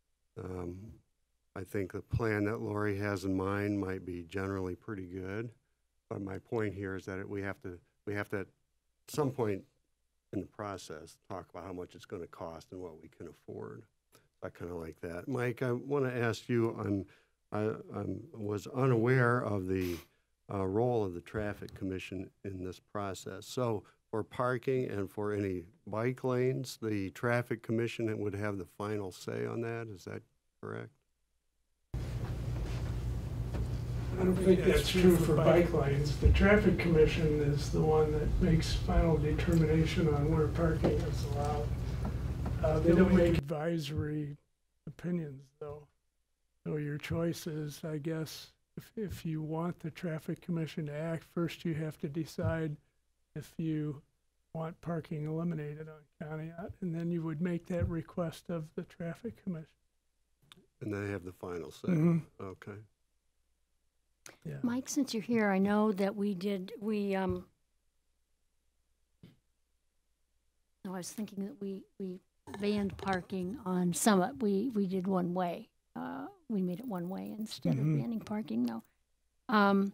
M: I think the plan that Lori has in mind might be generally pretty good. But my point here is that we have to some point in the process, talk about how much it's going to cost and what we can afford. I kind of like that. Mike, I want to ask you, I was unaware of the role of the Traffic Commission in this process. So for parking and for any bike lanes, the Traffic Commission would have the final say on that. Is that correct?
N: I don't think that's true for bike lanes. The Traffic Commission is the one that makes final determination on where parking is allowed. They don't make advisory opinions, though. So your choice is, I guess, if you want the Traffic Commission to act, first you have to decide if you want parking eliminated on County, and then you would make that request of the Traffic Commission.
M: And they have the final say. Okay.
N: Yeah.
J: Mike, since you're here, I know that I was thinking that we banned parking on Summit. We did one way. We made it one way instead of banning parking, though.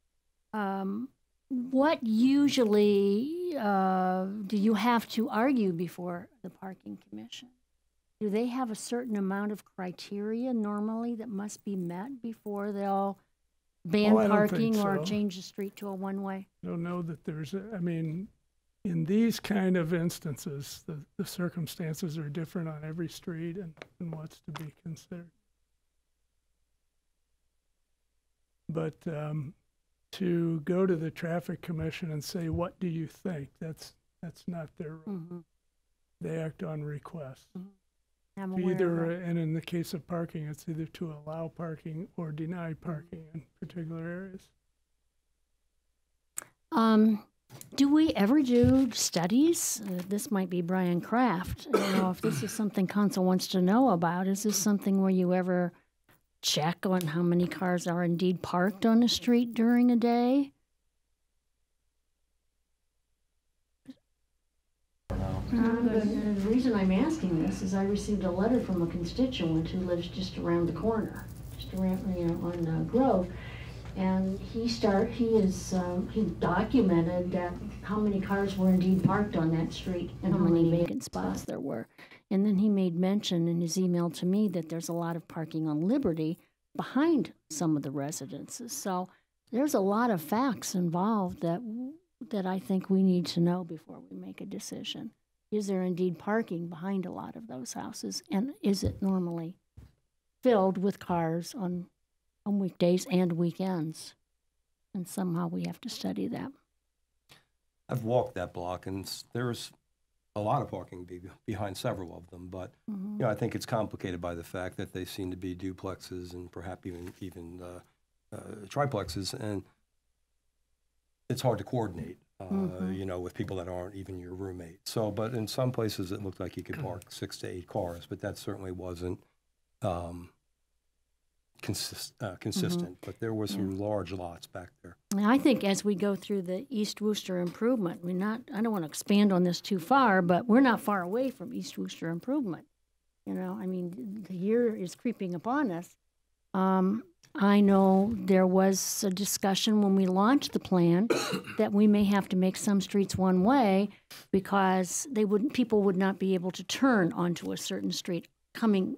J: What usually do you have to argue before the Parking Commission? Do they have a certain amount of criteria normally that must be met before they'll ban
N: I don't
J: parking
N: think
J: or
N: so.
J: change the street to a one-way?
N: I don't know that there's, I mean, in these kind of instances, the circumstances are different on every street and what's to be considered. But to go to the Traffic Commission and say, what do you think? That's not their role. They act on request.
J: I'm aware of
N: Either,
J: that.
N: and in the case of parking, it's either to allow parking or deny parking in particular areas.
J: Do we ever do studies? This might be Brian Kraft. I don't know if this is something council wants to know about. Is this something where you ever check on how many cars are indeed parked on the street during a day? The reason I'm asking this is I received a letter from a constituent who lives just around the corner, just around, on Grove. And he documented that how many cars were indeed parked on that street and how many vacant spots there were. And then he made mention in his email to me that there's a lot of parking on Liberty behind some of the residences. So there's a lot of facts involved that I think we need to know before we make a decision. Is there indeed parking behind a lot of those houses? And is it normally filled with cars on weekdays and weekends? And somehow we have to study that.
L: I've walked that block, and there's a lot of parking behind several of them, but you know, I think it's complicated by the fact that they seem to be duplexes and perhaps even triplexes, and it's hard to coordinate, you know, with people that aren't even your roommate. So, but in some places it looked like you could park 6 to 8 cars, but that certainly wasn't consistent. But there were some large lots back there.
J: I think as we go through the East Worcester improvement, I don't want to expand on this too far, but we're not far away from East Worcester improvement. You know, I mean, the year is creeping upon us. I know there was a discussion when we launched the plan that we may have to make some streets one way because people would not be able to turn onto a certain street coming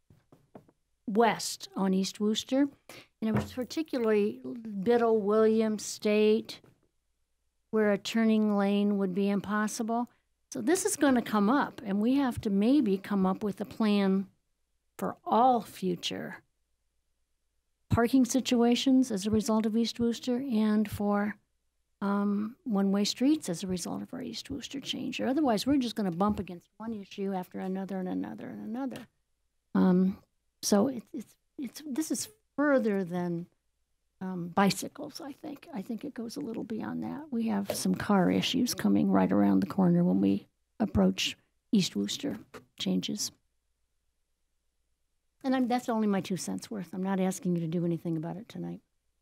J: west on East Worcester. And it was particularly Biddle, Williams, State, where a turning lane would be impossible. So this is going to come up, and we have to maybe come up with a plan for all future parking situations as a result of East Worcester and for one-way streets as a result of our East Worcester change. Or otherwise, we're just going to bump against one issue after another and another and another. So this is further than bicycles, I think. I think it goes a little beyond that. We have some car issues coming right around the corner when we approach East Worcester changes. And that's only my 2 cents worth. I'm not asking you to do anything about it tonight.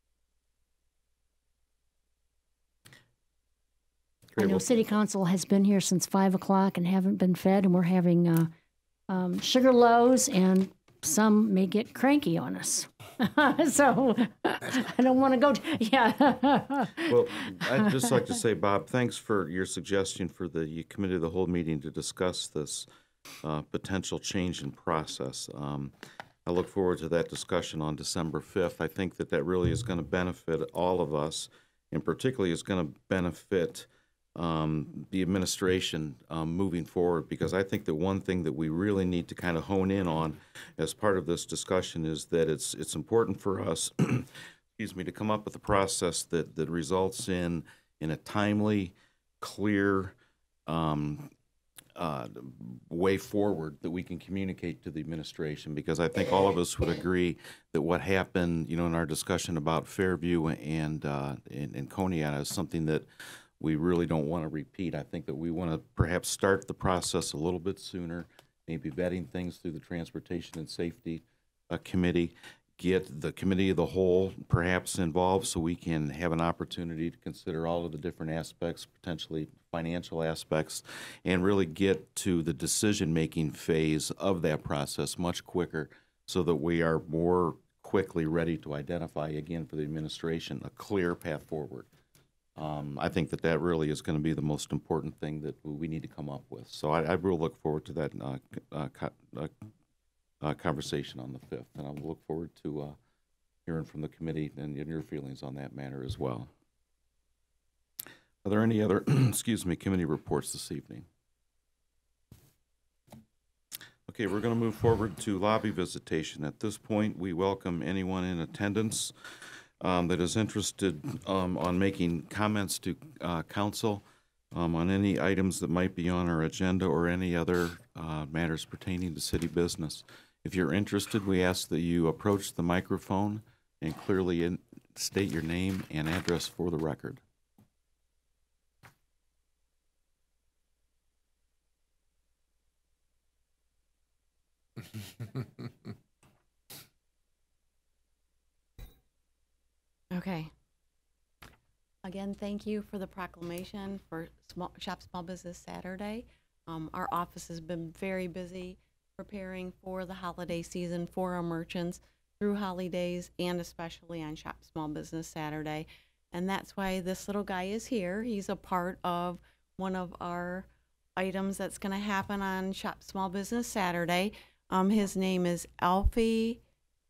J: I know City Council has been here since 5 o'clock and haven't been fed, and we're having sugar loaves and some may get cranky on us. So I don't want to go, yeah.
A: Well, I'd just like to say, Bob, thanks for your suggestion for the committee of the whole meeting to discuss this potential change in process. I look forward to that discussion on December 5th. I think that that really is going to benefit all of us, and particularly is going to benefit the administration moving forward, because I think that one thing that we really need to kind of hone in on as part of this discussion is that it's important for us excuse me, to come up with a process that results in a timely, clear way forward that we can communicate to the administration, because I think all of us would agree that what happened, you know, in our discussion about Fairview and Coney is something that we really don't want to repeat. I think that we want to perhaps start the process a little bit sooner, maybe vetting things through the Transportation and Safety Committee, get the committee of the whole perhaps involved so we can have an opportunity to consider all of the different aspects, potentially financial aspects, and really get to the decision-making phase of that process much quicker so that we are more quickly ready to identify, again, for the administration, a clear path forward. I think that that really is going to be the most important thing that we need to come up with. So I will look forward to that conversation on the 5th, and I will look forward to hearing from the committee and your feelings on that matter as well. Are there any other excuse me, committee reports this evening? Okay, we're going to move forward to lobby visitation. At this point, we welcome anyone in attendance that is interested on making comments to council on any items that might be on our agenda or any other matters pertaining to city business. If you're interested, we ask that you approach the microphone and clearly state your name and address for the record.
O: Okay. Again, thank you for the proclamation for Shop Small Business Saturday. Our office has been very busy preparing for the holiday season for our merchants through holidays and especially on Shop Small Business Saturday. And that's why this little guy is here. He's a part of one of our items that's going to happen on Shop Small Business Saturday. His name is Alfie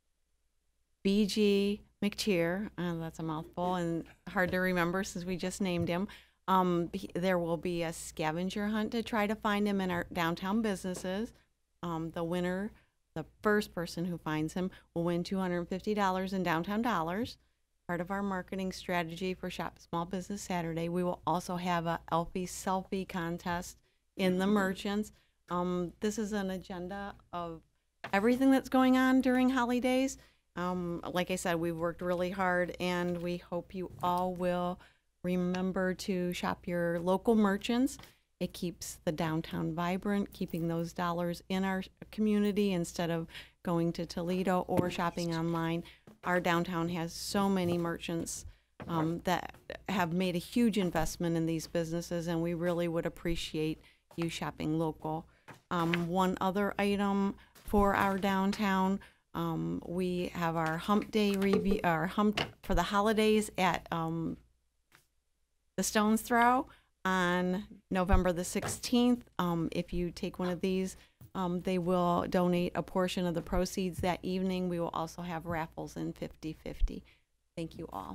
O: B.G. McCheer. That's a mouthful and hard to remember since we just named him. There will be a scavenger hunt to try to find him in our downtown businesses. The winner, the first person who finds him, will win $250 in downtown dollars. Part of our marketing strategy for Shop Small Business Saturday, we will also have a Alfie selfie contest in the merchants. This is an agenda of everything that's going on during holidays. Like I said, we've worked really hard, and we hope you all will remember to shop your local merchants. It keeps the downtown vibrant, keeping those dollars in our community instead of going to Toledo or shopping online. Our downtown has so many merchants that have made a huge investment in these businesses, and we really would appreciate you shopping local. One other item for our downtown, we have our hump day review, our hump for the holidays at the Stone's Throw on November the 16th. If you take one of these, they will donate a portion of the proceeds that evening. We will also have raffles in 50-50. Thank you all.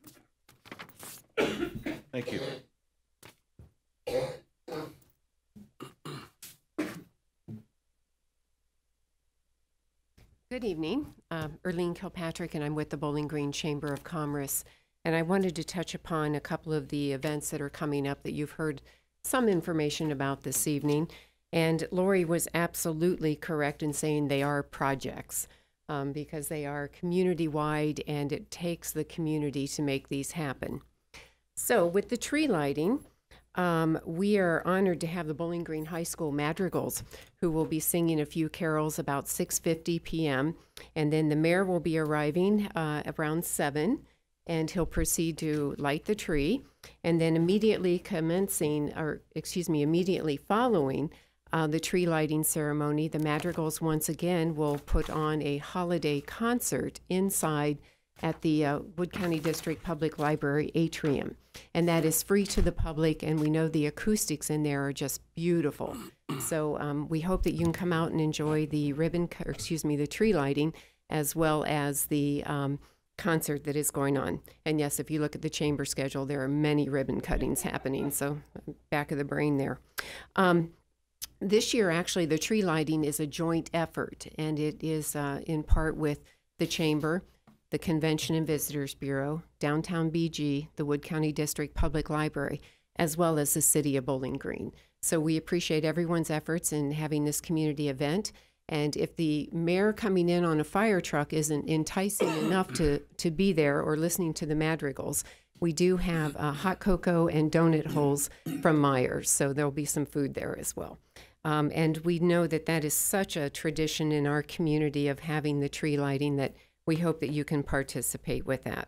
A: Thank you.
P: Good evening. Erlene Kilpatrick, and I'm with the Bowling Green Chamber of Commerce. And I wanted to touch upon a couple of the events that are coming up that you've heard some information about this evening. And Lori was absolutely correct in saying they are projects because they are community-wide, and it takes the community to make these happen. So with the tree lighting, we are honored to have the Bowling Green High School Madrigals, who will be singing a few carols about 6:50 p.m. And then the mayor will be arriving around 7, and he'll proceed to light the tree. And then immediately following, the tree lighting ceremony. The Madrigals, once again, will put on a holiday concert inside at the Wood County District Public Library atrium. And that is free to the public, and we know the acoustics in there are just beautiful. So we hope that you can come out and enjoy the the tree lighting, as well as the concert that is going on. And yes, if you look at the chamber schedule, there are many ribbon cuttings happening, so back of the brain there. This year, actually, the tree lighting is a joint effort, and it is in part with the chamber, the Convention and Visitors Bureau, Downtown BG, the Wood County District Public Library, as well as the City of Bowling Green. So we appreciate everyone's efforts in having this community event. And if the mayor coming in on a fire truck isn't enticing enough to be there or listening to the Madrigals, we do have hot cocoa and donut holes from Myers, so there'll be some food there as well. And we know that that is such a tradition in our community of having the tree lighting that we hope that you can participate with that.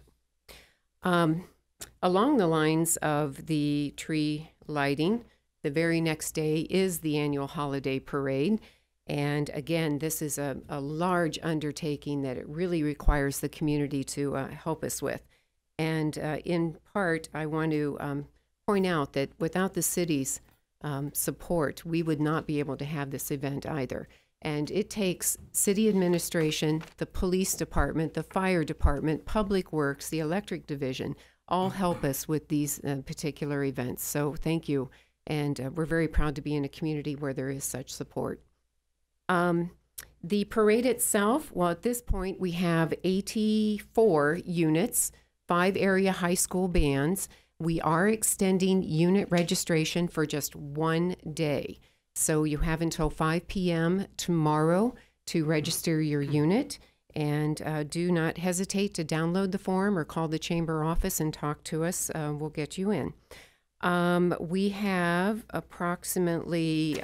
P: Along the lines of the tree lighting, the very next day is the annual holiday parade. And again, this is a large undertaking that it really requires the community to help us with. And in part, I want to point out that without the city's support, we would not be able to have this event either. And it takes city administration, the police department, the fire department, public works, the electric division, all help us with these particular events. So thank you. And we're very proud to be in a community where there is such support. The parade itself, well, at this point, we have 84 units, 5 area high school bands. We are extending unit registration for just 1 day. So you have until 5 p.m. tomorrow to register your unit. And do not hesitate to download the form or call the chamber office and talk to us. We'll get you in. We have approximately,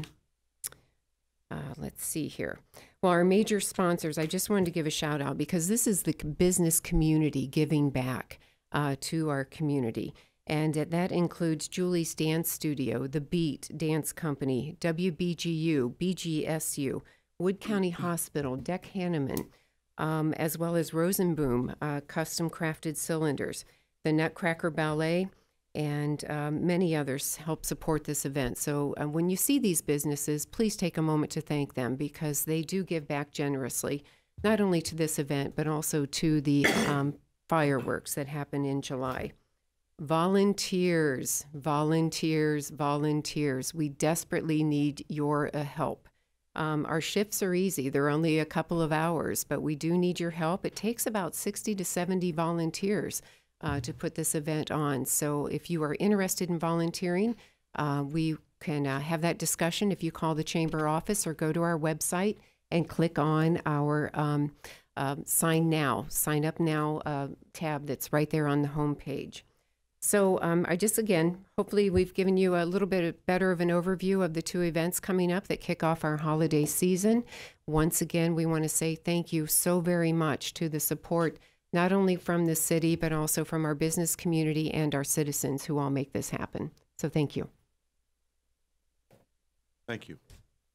P: let's see here. Well, our major sponsors, I just wanted to give a shout out because this is the business community giving back to our community. And that includes Julie's Dance Studio, The Beat Dance Company, WBGU, BGSU, Wood County Hospital, Deck Hanneman, as well as Rosenboom, Custom Crafted Cylinders, the Nutcracker Ballet, and many others help support this event. So when you see these businesses, please take a moment to thank them because they do give back generously, not only to this event, but also to the fireworks that happen in July. Volunteers, volunteers, volunteers. We desperately need your help. Our shifts are easy. They're only a couple of hours, but we do need your help. It takes about 60 to 70 volunteers to put this event on. So if you are interested in volunteering, we can have that discussion if you call the chamber office or go to our website and click on our sign up now tab that's right there on the home page. So again, hopefully we've given you a little bit better of an overview of the 2 events coming up that kick off our holiday season. Once again, we want to say thank you so very much to the support, not only from the city, but also from our business community and our citizens who all make this happen. So thank you.
A: Thank you.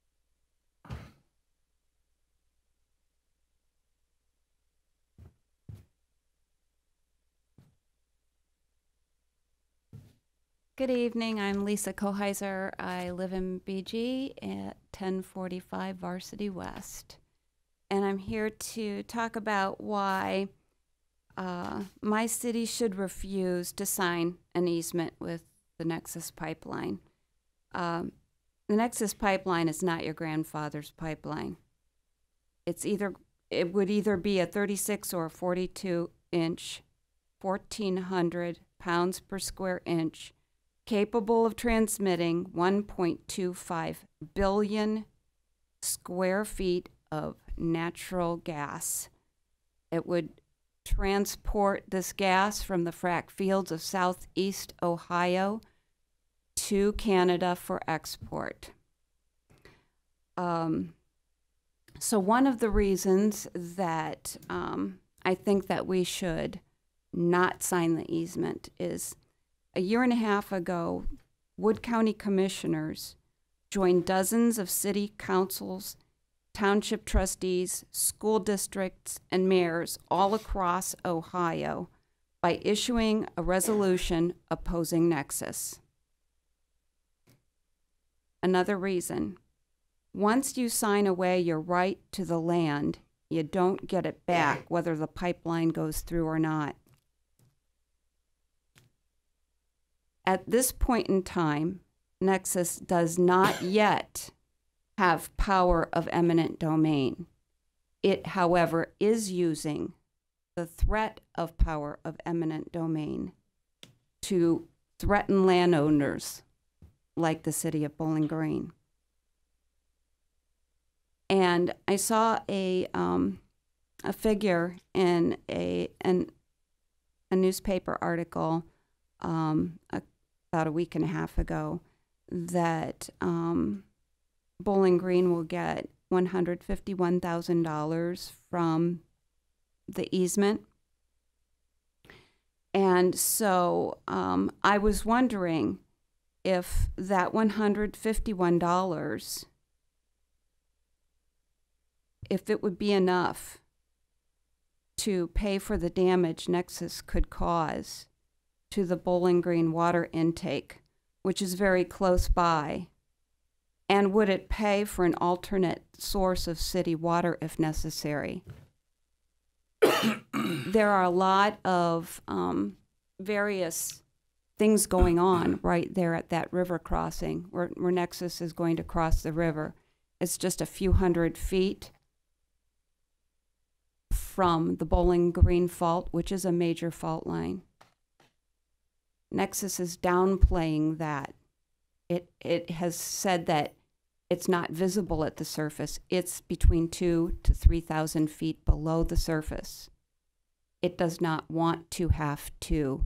Q: Good evening. I'm Lisa Koheiser. I live in BG at 1045 Varsity West. And I'm here to talk about why my city should refuse to sign an easement with the Nexus Pipeline. The Nexus Pipeline is not your grandfather's pipeline. It would either be a 36 or a 42-inch, 1,400 pounds per square inch, capable of transmitting 1.25 billion square feet of natural gas. It would transport this gas from the frack fields of southeast Ohio to Canada for export. So one of the reasons that I think that we should not sign the easement is a year and a half ago, Wood County commissioners joined dozens of city councils, township trustees, school districts, and mayors all across Ohio by issuing a resolution opposing Nexus. Another reason, once you sign away your right to the land, you don't get it back whether the pipeline goes through or not. At this point in time, Nexus does not yet have power of eminent domain. It, however, is using the threat of power of eminent domain to threaten landowners like the city of Bowling Green. And I saw a figure in a newspaper article about a week and a half ago that Bowling Green will get $151,000 from the easement. And so I was wondering if that $151, if it would be enough to pay for the damage Nexus could cause to the Bowling Green water intake, which is very close by. And would it pay for an alternate source of city water if necessary? There are a lot of various things going on right there at that river crossing where Nexus is going to cross the river. It's just a few hundred feet from the Bowling Green fault, which is a major fault line. Nexus is downplaying that. It has said that it's not visible at the surface. It's between 2,000 to 3,000 feet below the surface. It does not want to have to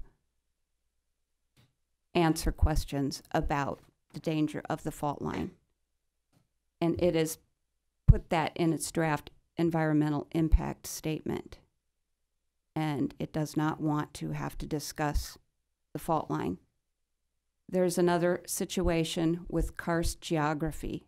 Q: answer questions about the danger of the fault line. And it has put that in its draft environmental impact statement. And it does not want to have to discuss the fault line. There's another situation with karst geology.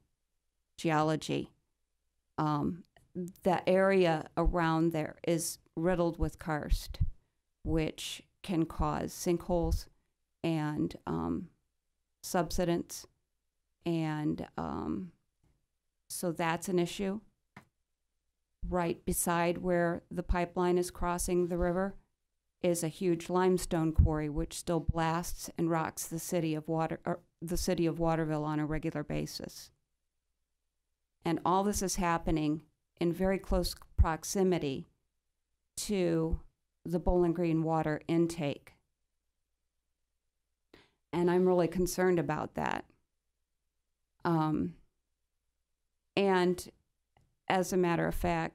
Q: The area around there is riddled with karst, which can cause sinkholes and subsidence. And so that's an issue. Right beside where the pipeline is crossing the river is a huge limestone quarry which still blasts and rocks the city of Waterville on a regular basis. And all this is happening in very close proximity to the Bowling Green water intake. And I'm really concerned about that. And as a matter of fact,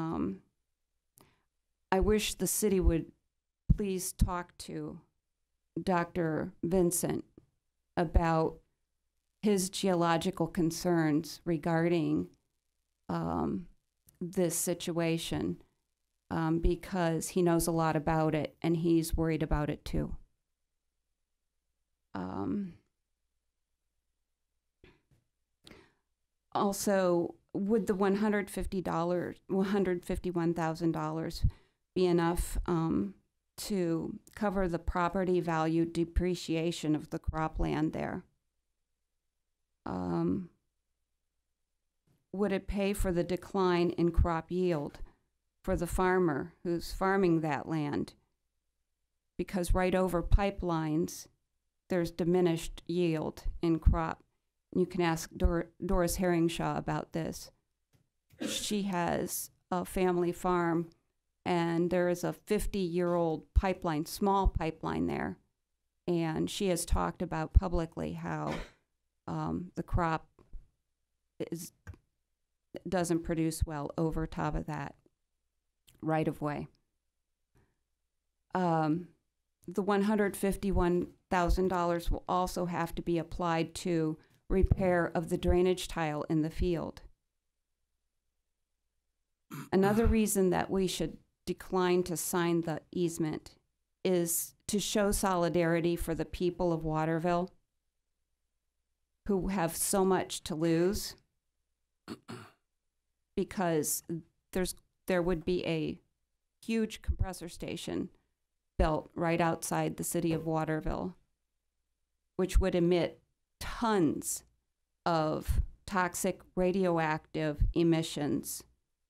Q: I wish the city would please talk to Dr. Vincent about his geological concerns regarding this situation because he knows a lot about it and he's worried about it too. Also, would the $151,000 be enough to cover the property value depreciation of the cropland there? Would it pay for the decline in crop yield for the farmer who's farming that land? Because right over pipelines, there's diminished yield in crop. You can ask Doris Herringshaw about this. She has a family farm, and there is a 50-year-old pipeline, small pipeline there. And she has talked about publicly how the crop doesn't produce well over top of that right of way. The $151,000 will also have to be applied to repair of the drainage tile in the field. Another reason that we should decline to sign the easement is to show solidarity for the people of Waterville. who have so much to lose because there would be a huge compressor station built right outside the city of Waterville, which would emit tons of toxic radioactive emissions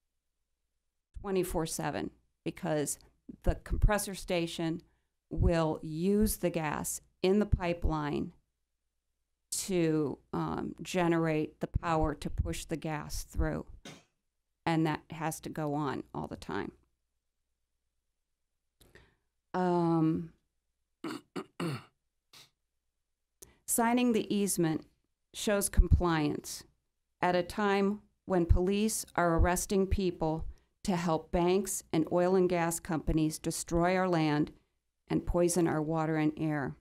Q: 24/7, because the compressor station will use the gas in the pipeline to generate the power to push the gas through. And that has to go on all the time. Signing the easement shows compliance at a time when police are arresting people to help banks and oil and gas companies destroy our land and poison our water and air.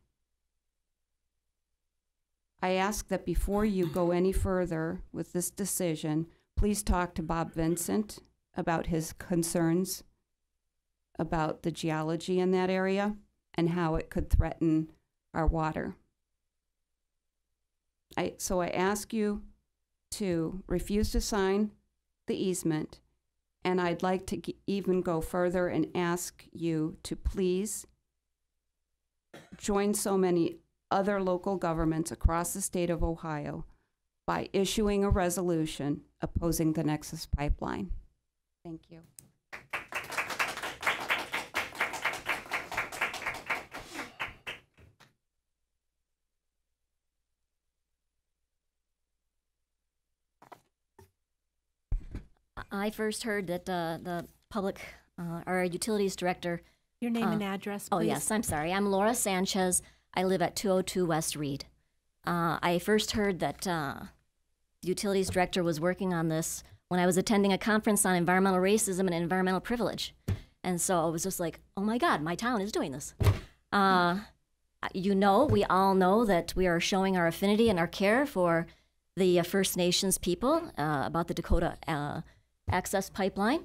Q: I ask that before you go any further with this decision, please talk to Bob Vincent about his concerns about the geology in that area and how it could threaten our water. So I ask you to refuse to sign the easement, and I'd like to even go further and ask you to please join so many other local governments across the state of Ohio by issuing a resolution opposing the Nexus pipeline. Thank you.
R: I first heard that the public, our utilities director.
B: Your name and address, please.
R: Oh, yes, I'm sorry. I'm Laura Sanchez. I live at 202 West Reed. I first heard that the utilities director was working on this when I was attending a conference on environmental racism and environmental privilege. And so I was just like, oh my God, my town is doing this. You know, we all know that we are showing our affinity and our care for the First Nations people about the Dakota Access Pipeline.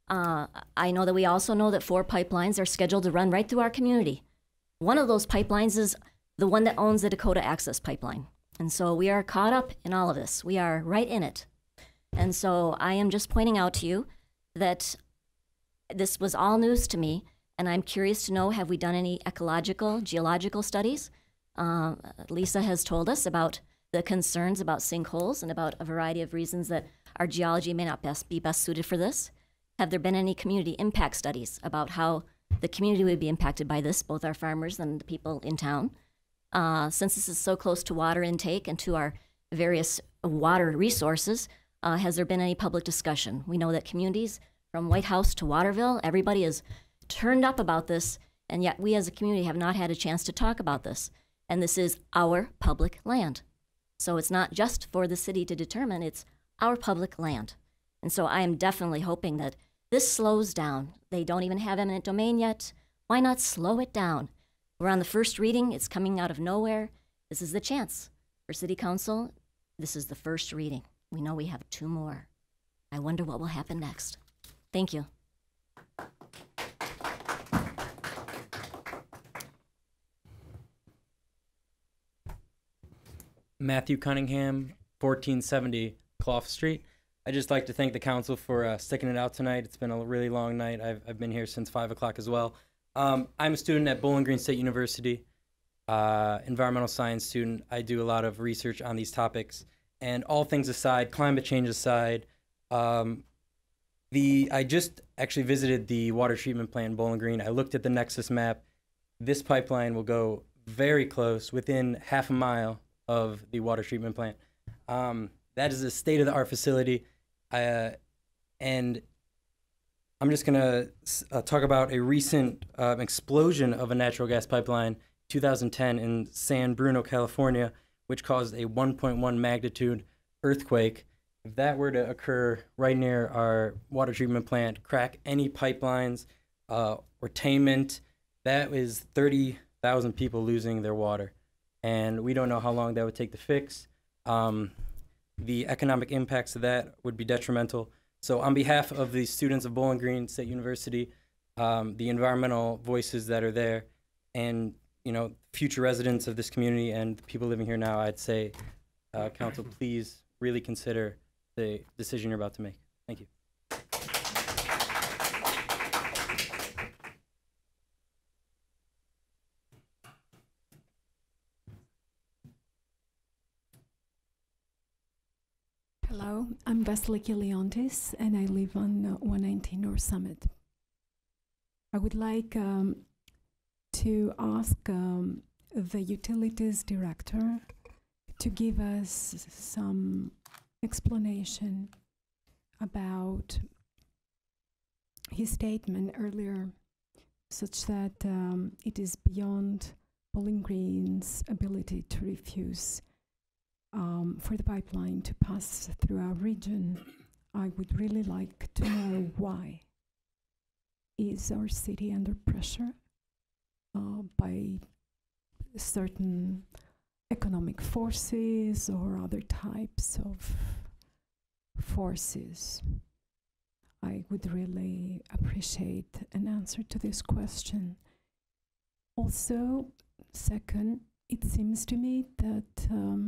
R: I know that we also know that 4 pipelines are scheduled to run right through our community. One of those pipelines is the one that owns the Dakota Access Pipeline. And so we are caught up in all of this. We are right in it. And so I am just pointing out to you that this was all news to me, and I'm curious to know, have we done any ecological, geological studies? Lisa has told us about the concerns about sinkholes and about a variety of reasons that our geology may not be best suited for this. Have there been any community impact studies about how the community would be impacted by this, both our farmers and the people in town? Since this is so close to water intake and to our various water resources, has there been any public discussion? We know that communities from White House to Waterville, everybody is turned up about this, and yet we as a community have not had a chance to talk about this. And this is our public land. So it's not just for the city to determine, it's our public land. And so I am definitely hoping that this slows down. They don't even have eminent domain yet. Why not slow it down? We're on the first reading. It's coming out of nowhere. This is the chance for City Council. This is the first reading. We know we have 2 more. I wonder what will happen next. Thank you.
S: Matthew Cunningham, 1470 Clough Street. I'd just like to thank the council for sticking it out tonight. It's been a really long night. I've been here since 5 o'clock as well. I'm a student at Bowling Green State University, environmental science student. I do a lot of research on these topics. And all things aside, climate change aside, I just actually visited the water treatment plant in Bowling Green. I looked at the Nexus map. This pipeline will go very close, within half a mile of the water treatment plant. That is a state-of-the-art facility. And I'm just going to talk about a recent explosion of a natural gas pipeline, 2010 in San Bruno, California, which caused a 1.1 magnitude earthquake. If that were to occur right near our water treatment plant, crack any pipelines, retainment, that is 30,000 people losing their water. And we don't know how long that would take to fix. The economic impacts of that would be detrimental. So on behalf of the students of Bowling Green State University, the environmental voices that are there, and future residents of this community and the people living here now, I'd say council please really consider the decision you're about to make. Thank you.
T: Hello, I'm Vasiliki Leontis, and I live on 119 North Summit. I would like to ask the utilities director to give us some explanation about his statement earlier, such that it is beyond Bowling Green's ability to refuse for the pipeline to pass through our region. I would really like to know why. Is our city under pressure by certain economic forces or other types of forces? I would really appreciate an answer to this question. Also, second, it seems to me that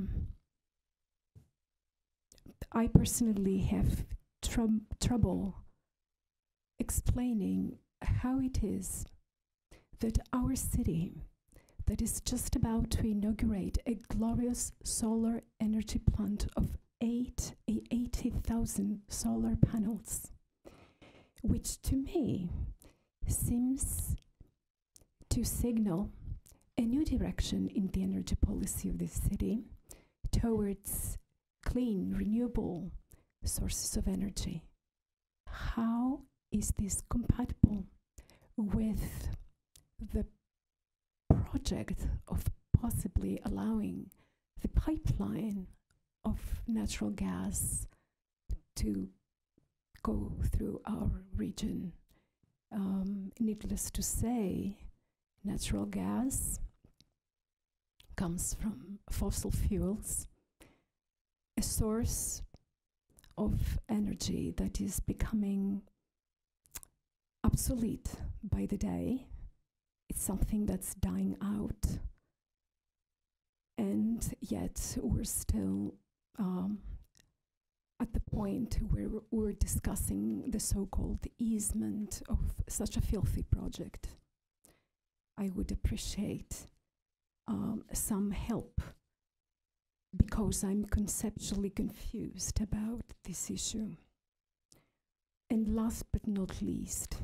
T: I personally have trouble explaining how it is that our city, that is just about to inaugurate a glorious solar energy plant of 80,000 solar panels, which to me seems to signal a new direction in the energy policy of this city towards clean, renewable sources of energy. How is this compatible with the project of possibly allowing the pipeline of natural gas to go through our region? Needless to say, natural gas comes from fossil fuels, a source of energy that is becoming obsolete by the day. It's something that's dying out, and yet we're still at the point where we're discussing the so-called easement of such a filthy project. I would appreciate some help, because I'm conceptually confused about this issue. And last but not least,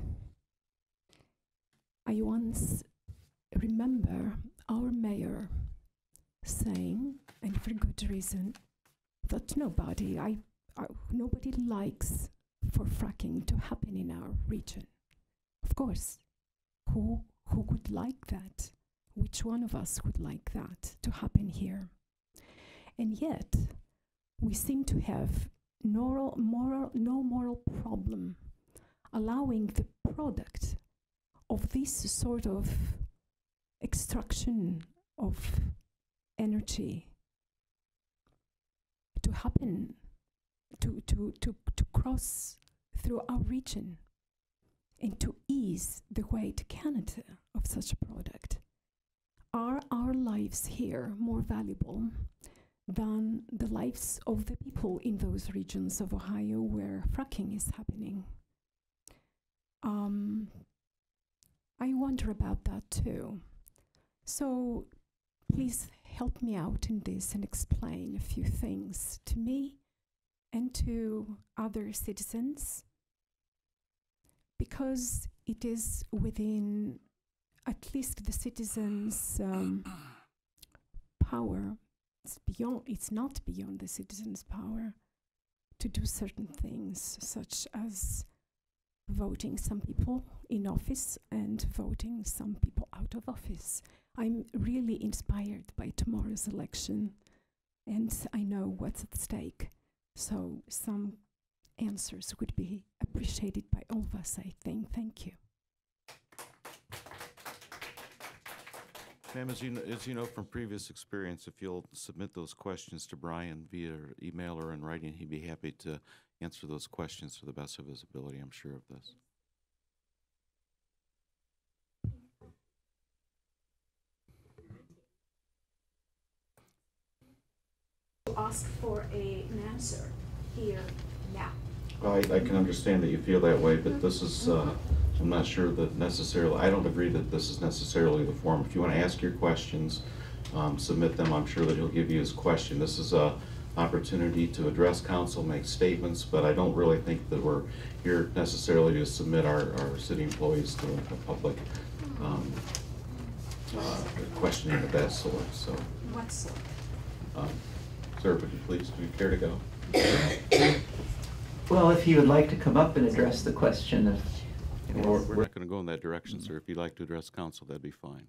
T: I once remember our mayor saying, and for good reason, that nobody likes for fracking to happen in our region. Of course, who would like that? Which one of us would like that to happen here? And yet, we seem to have no moral problem allowing the product of this sort of extraction of energy to happen, to cross through our region and to ease the way to Canada of such a product. Are our lives here more valuable than the lives of the people in those regions of Ohio where fracking is happening? I wonder about that too. So please help me out in this and explain a few things to me and to other citizens, because it is within at least the citizens' power. It's not beyond the citizens' power to do certain things, such as voting some people in office and voting some people out of office. I'm really inspired by tomorrow's election, and I know what's at stake. So some answers would be appreciated by all of us, I think. Thank you.
A: Ma'am, as you know from previous experience, if you'll submit those questions to Brian via email or in writing, he'd be happy to answer those questions to the best of his ability, I'm sure of this.
T: ask for an answer here now.
A: I can understand that you feel that way, but this is, I'm not sure that necessarily, I don't agree that this is necessarily the forum. If you want to ask your questions, submit them. I'm sure that he'll give you his question. This is a opportunity to address council, make statements, but I don't really think that we're here necessarily to submit our city employees to a public questioning of that sort. So,
T: What sort?
A: sir, would you please, do you care to go?
U: Well, if you would like to come up and address the question of...
A: We're not going to go in that direction, sir. If you'd like to address council, that'd be fine.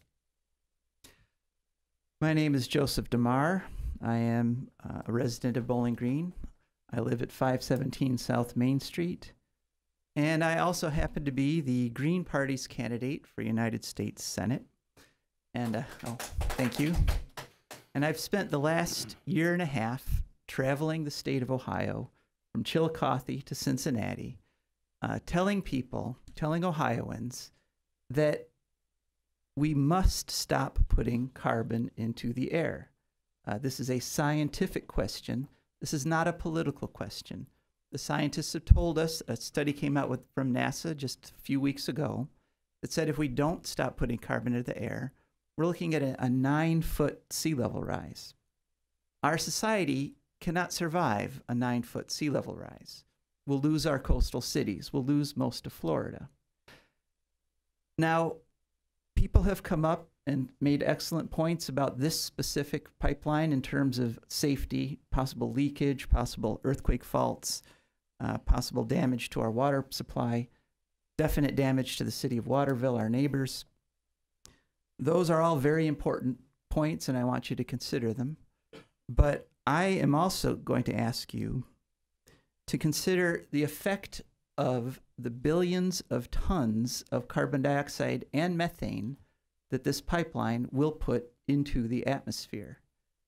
U: My name is Joseph DeMar. I am a resident of Bowling Green. I live at 517 South Main Street. And I also happen to be the Green Party's candidate for United States Senate. And, thank you. And I've spent the last year and a half traveling the state of Ohio from Chillicothe to Cincinnati, telling Ohioans that we must stop putting carbon into the air. This is a scientific question. This is not a political question. The scientists have told us, a study came out from NASA just a few weeks ago that said if we don't stop putting carbon into the air, we're looking at a 9-foot sea level rise. Our society cannot survive a 9-foot sea level rise. We'll lose our coastal cities. We'll lose most of Florida. Now, people have come up and made excellent points about this specific pipeline in terms of safety, possible leakage, possible earthquake faults, possible damage to our water supply, definite damage to the city of Waterville, our neighbors. Those are all very important points, and I want you to consider them. But I am also going to ask you to consider the effect of the billions of tons of carbon dioxide and methane that this pipeline will put into the atmosphere.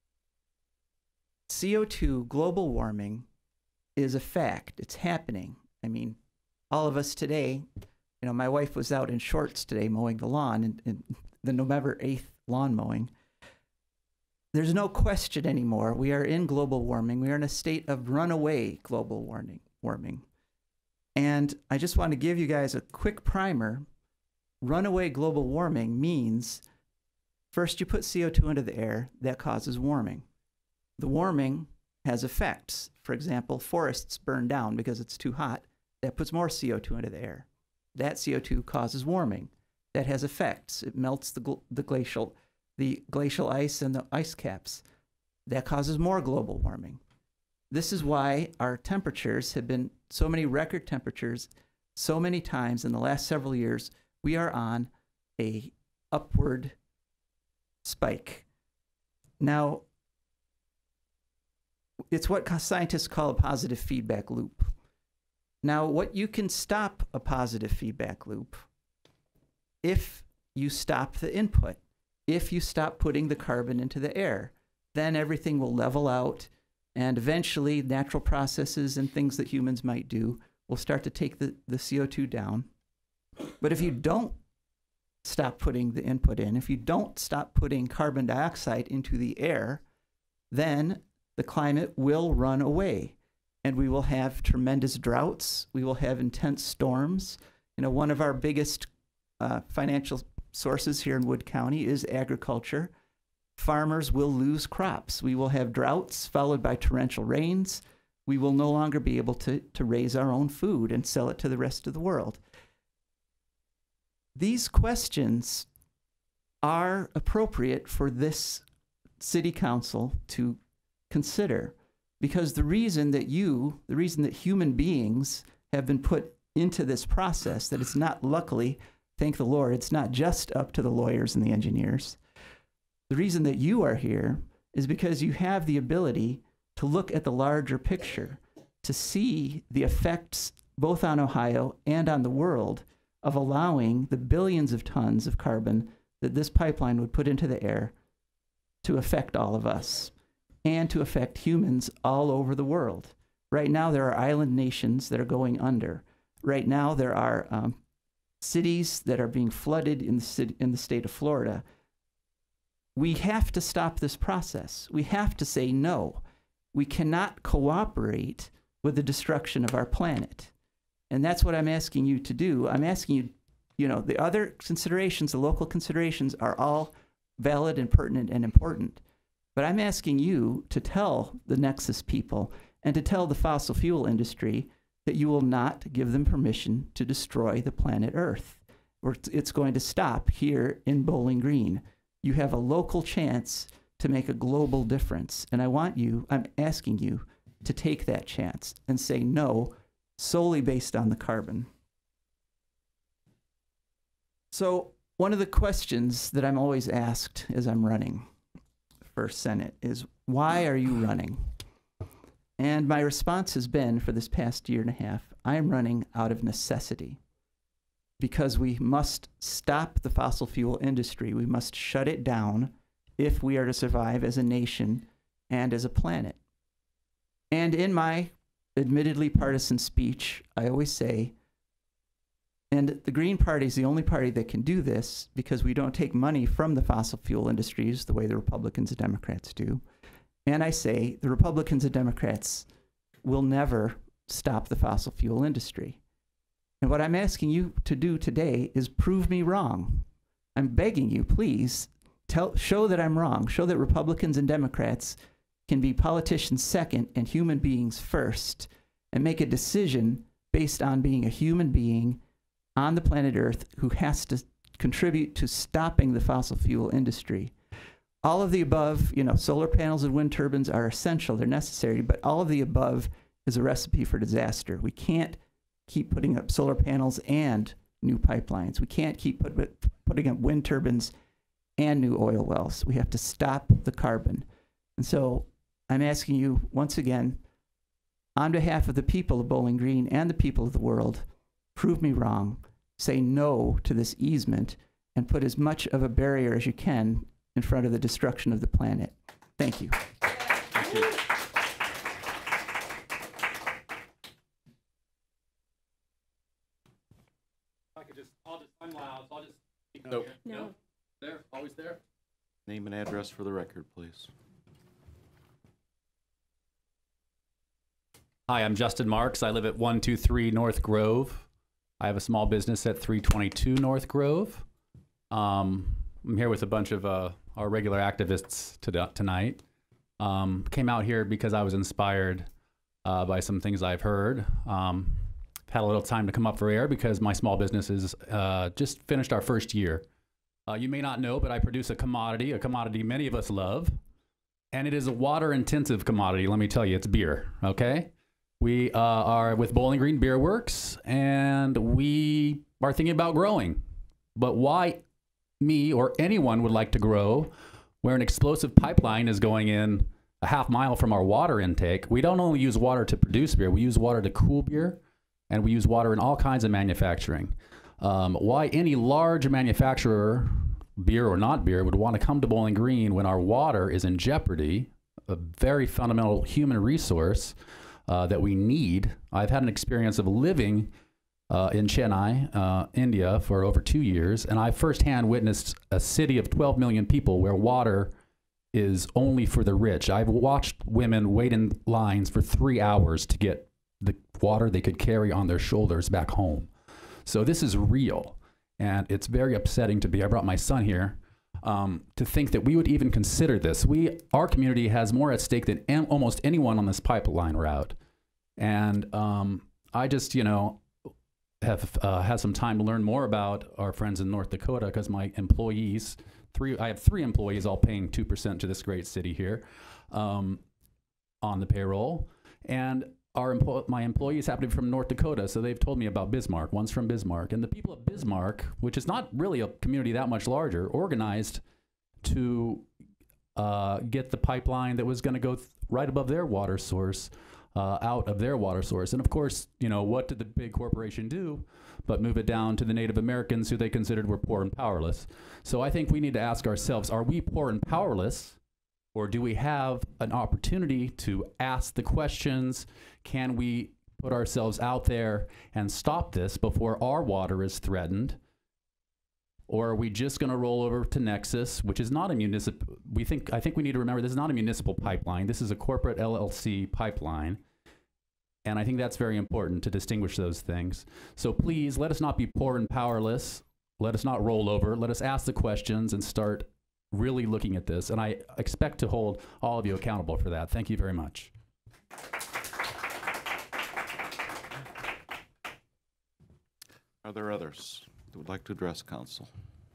U: CO2, global warming, is a fact. It's happening. I mean, all of us today, my wife was out in shorts today mowing the lawn, in the November 8th lawn mowing. There's no question anymore. We are in global warming. We are in a state of runaway global warming. And I just want to give you guys a quick primer. Runaway global warming means first you put CO2 into the air, that causes warming. The warming has effects. For example, forests burn down because it's too hot. That puts more CO2 into the air. That CO2 causes warming. That has effects. It melts the glacial ice and the ice caps. That causes more global warming. This is why our temperatures have been so many record temperatures so many times in the last several years. We are on a upward spike. Now, it's what scientists call a positive feedback loop. Now, what you can stop a positive feedback loop if you stop the input, if you stop putting the carbon into the air, then everything will level out, and eventually natural processes and things that humans might do will start to take the CO2 down. But if you don't stop putting the input in, if you don't stop putting carbon dioxide into the air, then the climate will run away, and we will have tremendous droughts. We will have intense storms. One of our biggest financial sources here in Wood County is agriculture. Farmers will lose crops. We will have droughts followed by torrential rains. We will no longer be able to raise our own food and sell it to the rest of the world. These questions are appropriate for this city council to consider, because the reason that human beings have been put into this process, that it's not, luckily, thank the Lord, it's not just up to the lawyers and the engineers. The reason that you are here is because you have the ability to look at the larger picture, to see the effects both on Ohio and on the world of allowing the billions of tons of carbon that this pipeline would put into the air to affect all of us and to affect humans all over the world. Right now, there are island nations that are going under. Right now, there are cities that are being flooded in the state of Florida. We have to stop this process. We have to say no. we cannot cooperate with the destruction of our planet. And that's what I'm asking you to do. I'm asking you, you know, the other considerations, the local considerations are all valid and pertinent and important. But I'm asking you to tell the Nexus people and to tell the fossil fuel industry that you will not give them permission to destroy the planet Earth. Or it's going to stop here in Bowling Green. You have a local chance to make a global difference. And I'm asking you to take that chance and say no solely based on the carbon. So one of the questions that I'm always asked as I'm running for Senate is, why are you running? And my response has been, for this past year and a half, I am running out of necessity, because we must stop the fossil fuel industry. We must shut it down if we are to survive as a nation and as a planet. And in my admittedly partisan speech, I always say, and the Green Party is the only party that can do this because we don't take money from the fossil fuel industries the way the Republicans and Democrats do. And I say the Republicans and Democrats will never stop the fossil fuel industry. And what I'm asking you to do today is prove me wrong. I'm begging you, please, show that I'm wrong. Show that Republicans and Democrats can be politicians second and human beings first, and make a decision based on being a human being on the planet Earth who has to contribute to stopping the fossil fuel industry. All of the above, you know, solar panels and wind turbines are essential, they're necessary, but all of the above is a recipe for disaster. We can't keep putting up solar panels and new pipelines. We can't keep putting up wind turbines and new oil wells. We have to stop the carbon. And so I'm asking you once again, on behalf of the people of Bowling Green and the people of the world, prove me wrong, say no to this easement, and put as much of a barrier as you can in front of the destruction of the planet. Thank you.
A: Thank you.
E: I'm loud, so I'll just speak up
A: Nope.
E: here.
B: No.
E: There, always there.
A: Name and address for the record, please.
E: Hi, I'm Justin Marks. I live at 123 North Grove. I have a small business at 322 North Grove. I'm here with a bunch of our regular activists tonight. Came out here because I was inspired by some things I've heard. Had a little time to come up for air because my small business is just finished our first year. You may not know, but I produce a commodity many of us love, and it is a water-intensive commodity. Let me tell you, it's beer, okay? We are with Bowling Green Beer Works, and we are thinking about growing. But why me or anyone would like to grow where an explosive pipeline is going in a half mile from our water intake? We don't only use water to produce beer, we use water to cool beer, and we use water in all kinds of manufacturing. Why any large manufacturer, beer or not beer, would want to come to Bowling Green when our water is in jeopardy, a very fundamental human resource that we need. I've had an experience of living in Chennai, India, for over 2 years, and I firsthand witnessed a city of 12 million people where water is only for the rich. I've watched women wait in lines for 3 hours to get the water they could carry on their shoulders back home. So this is real, and it's very upsetting to be. I brought my son here to think that we would even consider this. Our community has more at stake than almost anyone on this pipeline route. And I just, have had some time to learn more about our friends in North Dakota because my employees, I have 3 employees all paying 2% to this great city here on the payroll. And my employees happen to be from North Dakota, so they've told me about Bismarck. One's from Bismarck. And the people of Bismarck, which is not really a community that much larger, organized to get the pipeline that was going to go right above their water source out of their water source. And of course, what did the big corporation do but move it down to the Native Americans who they considered were poor and powerless? So I think we need to ask ourselves, are we poor and powerless? Or do we have an opportunity to ask the questions? Can we put ourselves out there and stop this before our water is threatened? Or are we just going to roll over to Nexus, which is not a municipal? I think we need to remember this is not a municipal pipeline. This is a corporate LLC pipeline. And I think that's very important to distinguish those things. So please let us not be poor and powerless. Let us not roll over. Let us ask the questions and start really looking at this. And I expect to hold all of you accountable for that. Thank you very much.
A: Are there others who would like to address council?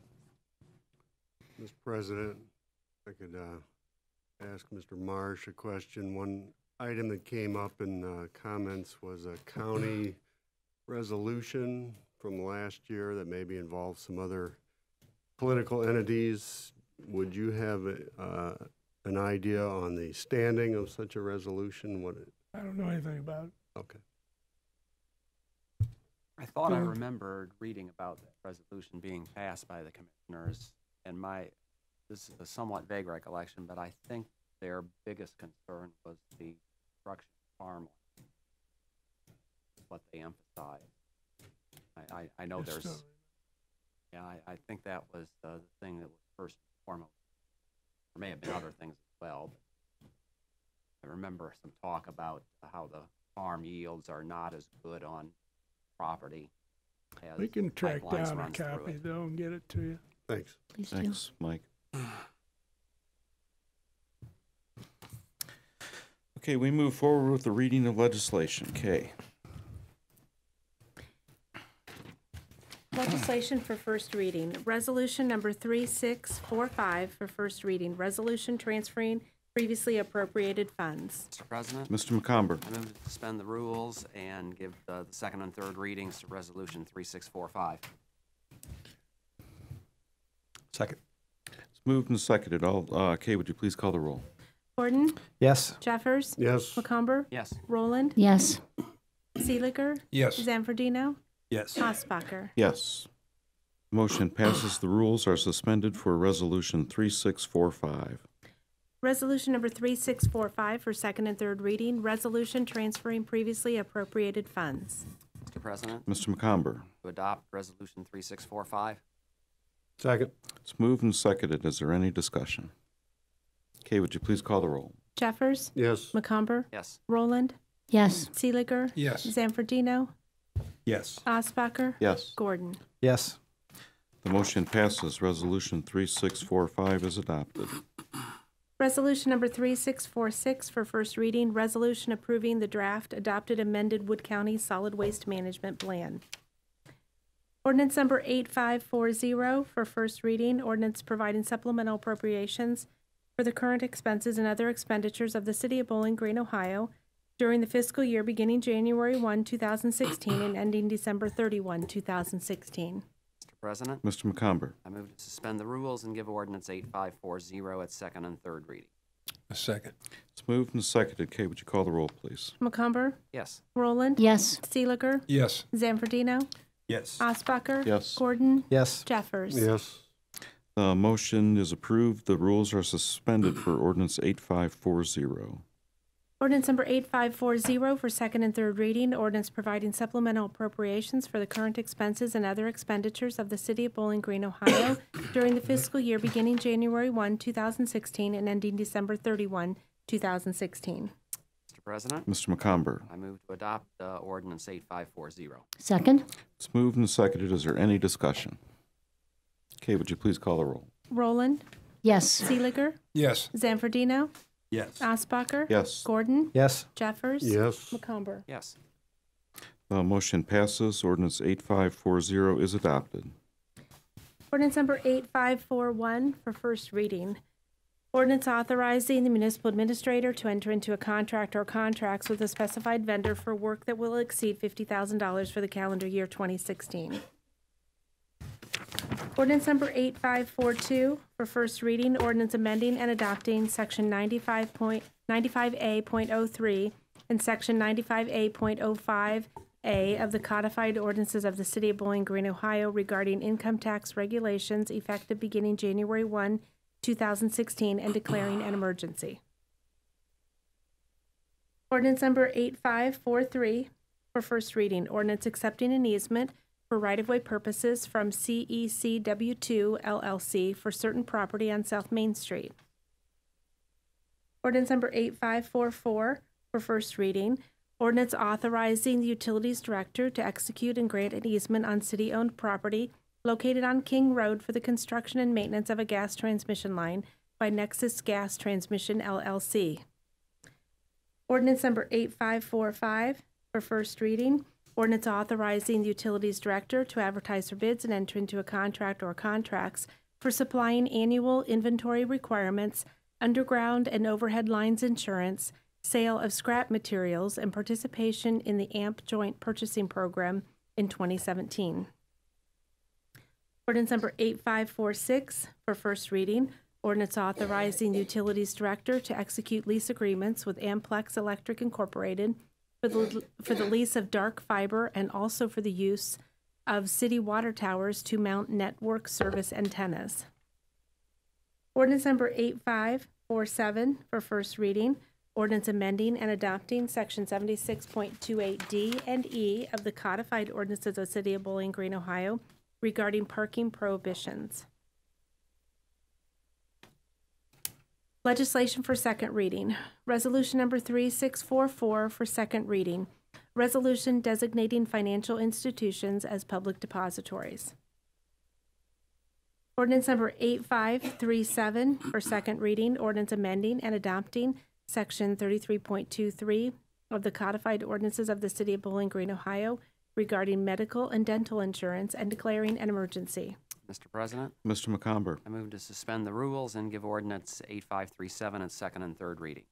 M: Mr. President, I could ask Mr. Marsh a question. One item that came up in comments was a county resolution from last year that maybe involved some other political entities. Would you have an idea on the standing of such a resolution?
N: I don't know anything about it.
M: Okay.
C: I thought I remembered reading about that resolution being passed by the commissioners, and this is a somewhat vague recollection, but I think their biggest concern was the destruction of farmland. What they emphasized. I know there's, yeah, I think that was the thing that was first and foremost. There may have been other things as well, but I remember some talk about how the farm yields are not as good on property.
N: We can track down a copy though and get it to you.
M: Thanks.
J: Please do.
A: Thanks, Mike. Okay, we move forward with the reading of legislation. Kay.
B: Legislation for first reading. Resolution number 3645 for first reading. Resolution transferring previously appropriated funds.
C: Mr. President?
A: Mr. McComber.
C: I move to suspend the rules and give the second and third readings to Resolution 3645.
L: Second.
A: It's moved and seconded. Kay, would you please call the roll?
B: Gordon?
L: Yes.
B: Jeffers?
M: Yes.
B: McComber?
C: Yes.
B: Roland?
J: Yes.
B: Seeliger?
L: Yes.
B: Zanfordino?
L: Yes.
B: Osbacher?
A: Yes. Motion passes. The rules are suspended for Resolution 3645.
B: Resolution number 3645 for second and third reading. Resolution transferring previously appropriated funds.
C: Mr. President?
A: Mr. McComber.
C: To adopt Resolution 3645.
M: Second.
A: It's moved and seconded. Is there any discussion? Kay, would you please call the roll?
B: Jeffers?
M: Yes.
B: McComber?
C: Yes.
B: Roland?
J: Yes.
B: Seeliger?
L: Yes.
B: Zanfordino?
L: Yes.
B: Osbacher?
A: Yes.
B: Gordon?
L: Yes.
A: The motion passes. Resolution 3645 is adopted.
B: Resolution number 3646 for first reading. Resolution approving the draft adopted amended Wood County Solid Waste Management Plan. Ordinance number 8540 for first reading. Ordinance providing supplemental appropriations for the current expenses and other expenditures of the City of Bowling Green, Ohio during the fiscal year beginning January 1, 2016 and ending December 31, 2016.
C: Mr. President?
A: Mr. McComber.
C: I move to suspend the rules and give Ordinance 8540 its second and third reading.
L: A second.
A: It's moved and seconded. Kay, would you call the roll, please?
B: McComber?
C: Yes.
B: Roland?
J: Yes.
B: Seeliger?
L: Yes.
B: Zanfordino?
L: Yes.
B: Osbacher?
A: Yes.
B: Gordon?
L: Yes.
B: Jeffers?
M: Yes.
A: The motion is approved. The rules are suspended for Ordinance 8540.
B: Ordinance number 8540 for second and third reading. Ordinance providing supplemental appropriations for the current expenses and other expenditures of the City of Bowling Green, Ohio during the fiscal year beginning January 1, 2016 and ending December 31, 2016.
C: Mr. President?
A: Mr. McComber.
C: I move to adopt Ordinance 8540.
J: Second.
A: It's moved and seconded. Is there any discussion? Kay, would you please call the roll?
B: Roland?
J: Yes.
B: Seeliger?
L: Yes.
B: Zanfordino?
L: Yes.
B: Osbacher?
A: Yes.
B: Gordon?
L: Yes.
B: Jeffers?
M: Yes.
B: McComber?
C: Yes.
A: The motion passes. Ordinance 8540 is adopted.
B: Ordinance number 8541 for first reading. Ordinance authorizing the municipal administrator to enter into a contract or contracts with a specified vendor for work that will exceed $50,000 for the calendar year 2016. Ordinance number 8542 for first reading. Ordinance amending and adopting Section 95A.03 and Section 95A.05A of the codified ordinances of the City of Bowling Green, Ohio regarding income tax regulations effective beginning January 1, 2016 and declaring an emergency. Ordinance number 8543 for first reading. Ordinance accepting an easement for right-of-way purposes from CECW2 LLC for certain property on South Main Street. Ordinance number 8544 for first reading. Ordinance authorizing the Utilities Director to execute and grant an easement on city-owned property located on King Road for the construction and maintenance of a gas transmission line by Nexus Gas Transmission LLC. Ordinance number 8545 for first reading. Ordinance authorizing the Utilities Director to advertise for bids and enter into a contract or contracts for supplying annual inventory requirements, underground and overhead lines insurance, sale of scrap materials, and participation in the AMP Joint Purchasing Program in 2017. Ordinance number 8546 for first reading. Ordinance authorizing the Utilities Director to execute lease agreements with Amplex Electric Incorporated for the lease of dark fiber and also for the use of city water towers to mount network service antennas. Ordinance number 8547 for first reading. Ordinance amending and adopting Section 76.28D and E of the Codified Ordinances of the City of Bowling Green, Ohio, regarding parking prohibitions. Legislation for second reading. Resolution number 3644 for second reading. Resolution designating financial institutions as public depositories. Ordinance number 8537 for second reading. Ordinance amending and adopting Section 33.23 of the Codified Ordinances of the City of Bowling Green, Ohio, regarding medical and dental insurance and declaring an emergency.
C: Mr. President,
A: Mr. McComber.
C: I move to suspend the rules and give ordinance 8537 its second and third reading.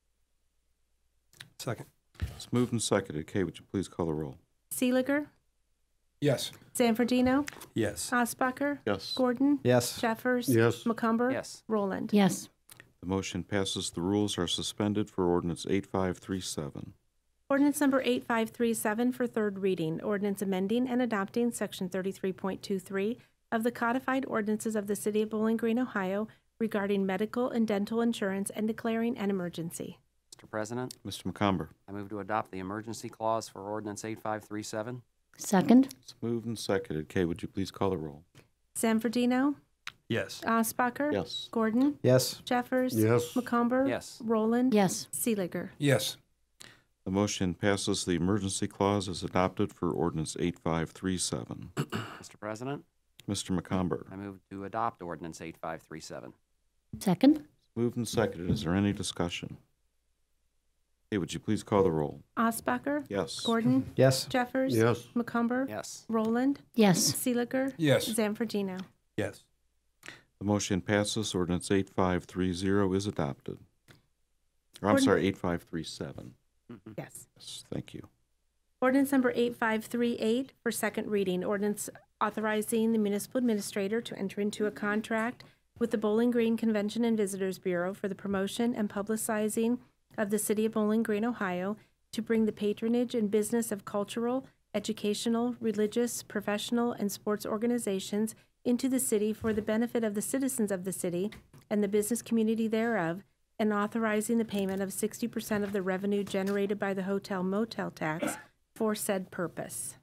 L: Second.
A: It's moved and seconded. Kay, would you please call the roll?
B: Seeliger,
L: Yes.
B: Zanfordino,
L: Yes.
B: Osbacher,
A: Yes.
B: Gordon,
I: Yes.
B: Jeffers,
M: Yes.
B: McCumber,
C: Yes.
B: Roland.
J: Yes.
A: The motion passes. The rules are suspended for ordinance 8537.
B: Ordinance number 8537 for third reading. Ordinance amending and adopting Section 33.23 of the Codified Ordinances of the City of Bowling Green, Ohio, regarding medical and dental insurance and declaring an emergency.
C: Mr. President,
A: Mr. McComber.
C: I move to adopt the emergency clause for ordinance 8537.
J: Second.
A: It's moved and seconded. Kay, would you please call the roll?
B: Zanfordino,
L: Yes.
B: Osbacher,
A: Yes.
B: Gordon,
I: Yes.
B: Jeffers,
M: Yes.
B: McCumber,
C: Yes.
B: Roland,
J: Yes.
B: Seeliger.
L: Yes.
A: The motion passes. The emergency clause is adopted for ordinance 8537.
C: Mr. President,
A: Mr. McComber.
C: I move to adopt ordinance 8537.
J: Second.
A: Moved and seconded. Is there any discussion? Hey, would you please call the roll?
B: Osbacher,
A: Yes.
B: Gordon,
I: Yes.
B: Jeffers,
M: Yes.
B: McCumber,
C: Yes.
B: Roland,
J: Yes.
B: Seeliger,
L: Yes.
B: Zanfordino.
L: Yes.
A: The motion passes. Ordinance 8530 is adopted. Or, I'm
B: Ordin-
A: sorry, 8537.
B: Yes.
A: Yes, thank you.
B: Ordinance number 8538 for second reading. Ordinance authorizing the municipal administrator to enter into a contract with the Bowling Green Convention and Visitors Bureau for the promotion and publicizing of the City of Bowling Green, Ohio, to bring the patronage and business of cultural, educational, religious, professional, and sports organizations into the city for the benefit of the citizens of the city and the business community thereof, and authorizing the payment of 60% of the revenue generated by the hotel motel tax for said purpose.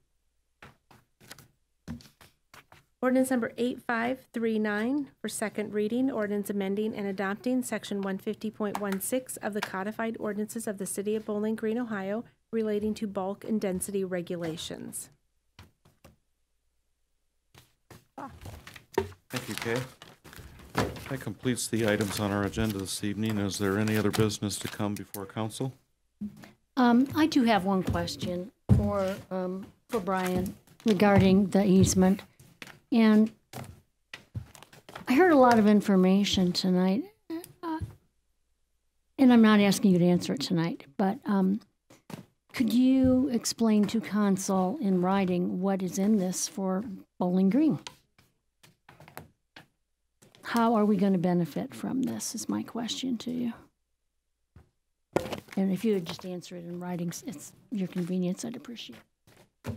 B: Ordinance number 8539 for second reading. Ordinance amending and adopting Section 150.16 of the Codified Ordinances of the City of Bowling Green, Ohio, relating to bulk and density regulations.
A: Thank you, Kay. That completes the items on our agenda this evening. Is there any other business to come before council?
J: I do have one question for Brian regarding the easement. And I heard a lot of information tonight, and I'm not asking you to answer it tonight, but could you explain to council in writing what is in this for Bowling Green? How are we going to benefit from this is my question to you. And if you would just answer it in writing, it's your convenience, I'd appreciate it.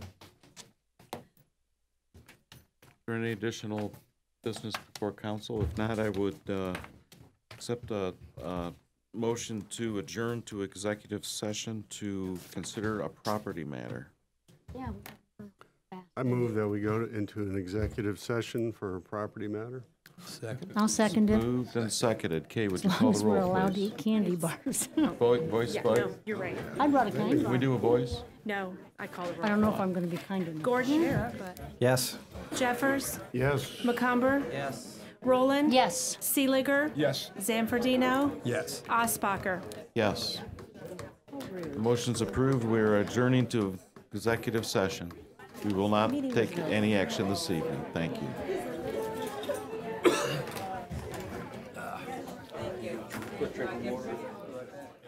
A: Is there any additional business before council? If not, I would accept a motion to adjourn to executive session to consider a property matter.
J: Yeah, fast.
M: I move that we go into an executive session for a property matter.
L: Second.
J: I'll second it,
A: Moved and seconded. Kay, would
J: as
A: you
J: long
A: call
J: as
A: the
J: we're
A: roll,
J: allowed to
A: please?
J: eat candy bars.
A: Voice
B: Yeah,
A: vote?
B: no, you're right.
J: I brought a candy
A: Can we
J: bar.
A: do a voice?
B: No, I call it
J: I don't know
B: roll
J: if
B: call.
J: I'm gonna be kind enough.
B: Gordon?
I: Yes.
B: Jeffers?
M: Yes.
B: McCumber?
I: Yes.
B: Roland?
J: Yes.
B: Seeliger?
L: Yes.
B: Zanfordino?
L: Yes.
B: Osbacher?
A: Yes. The motion's approved. We're adjourning to executive session. We will not take any action this evening. Thank you.
L: Quit drinking water.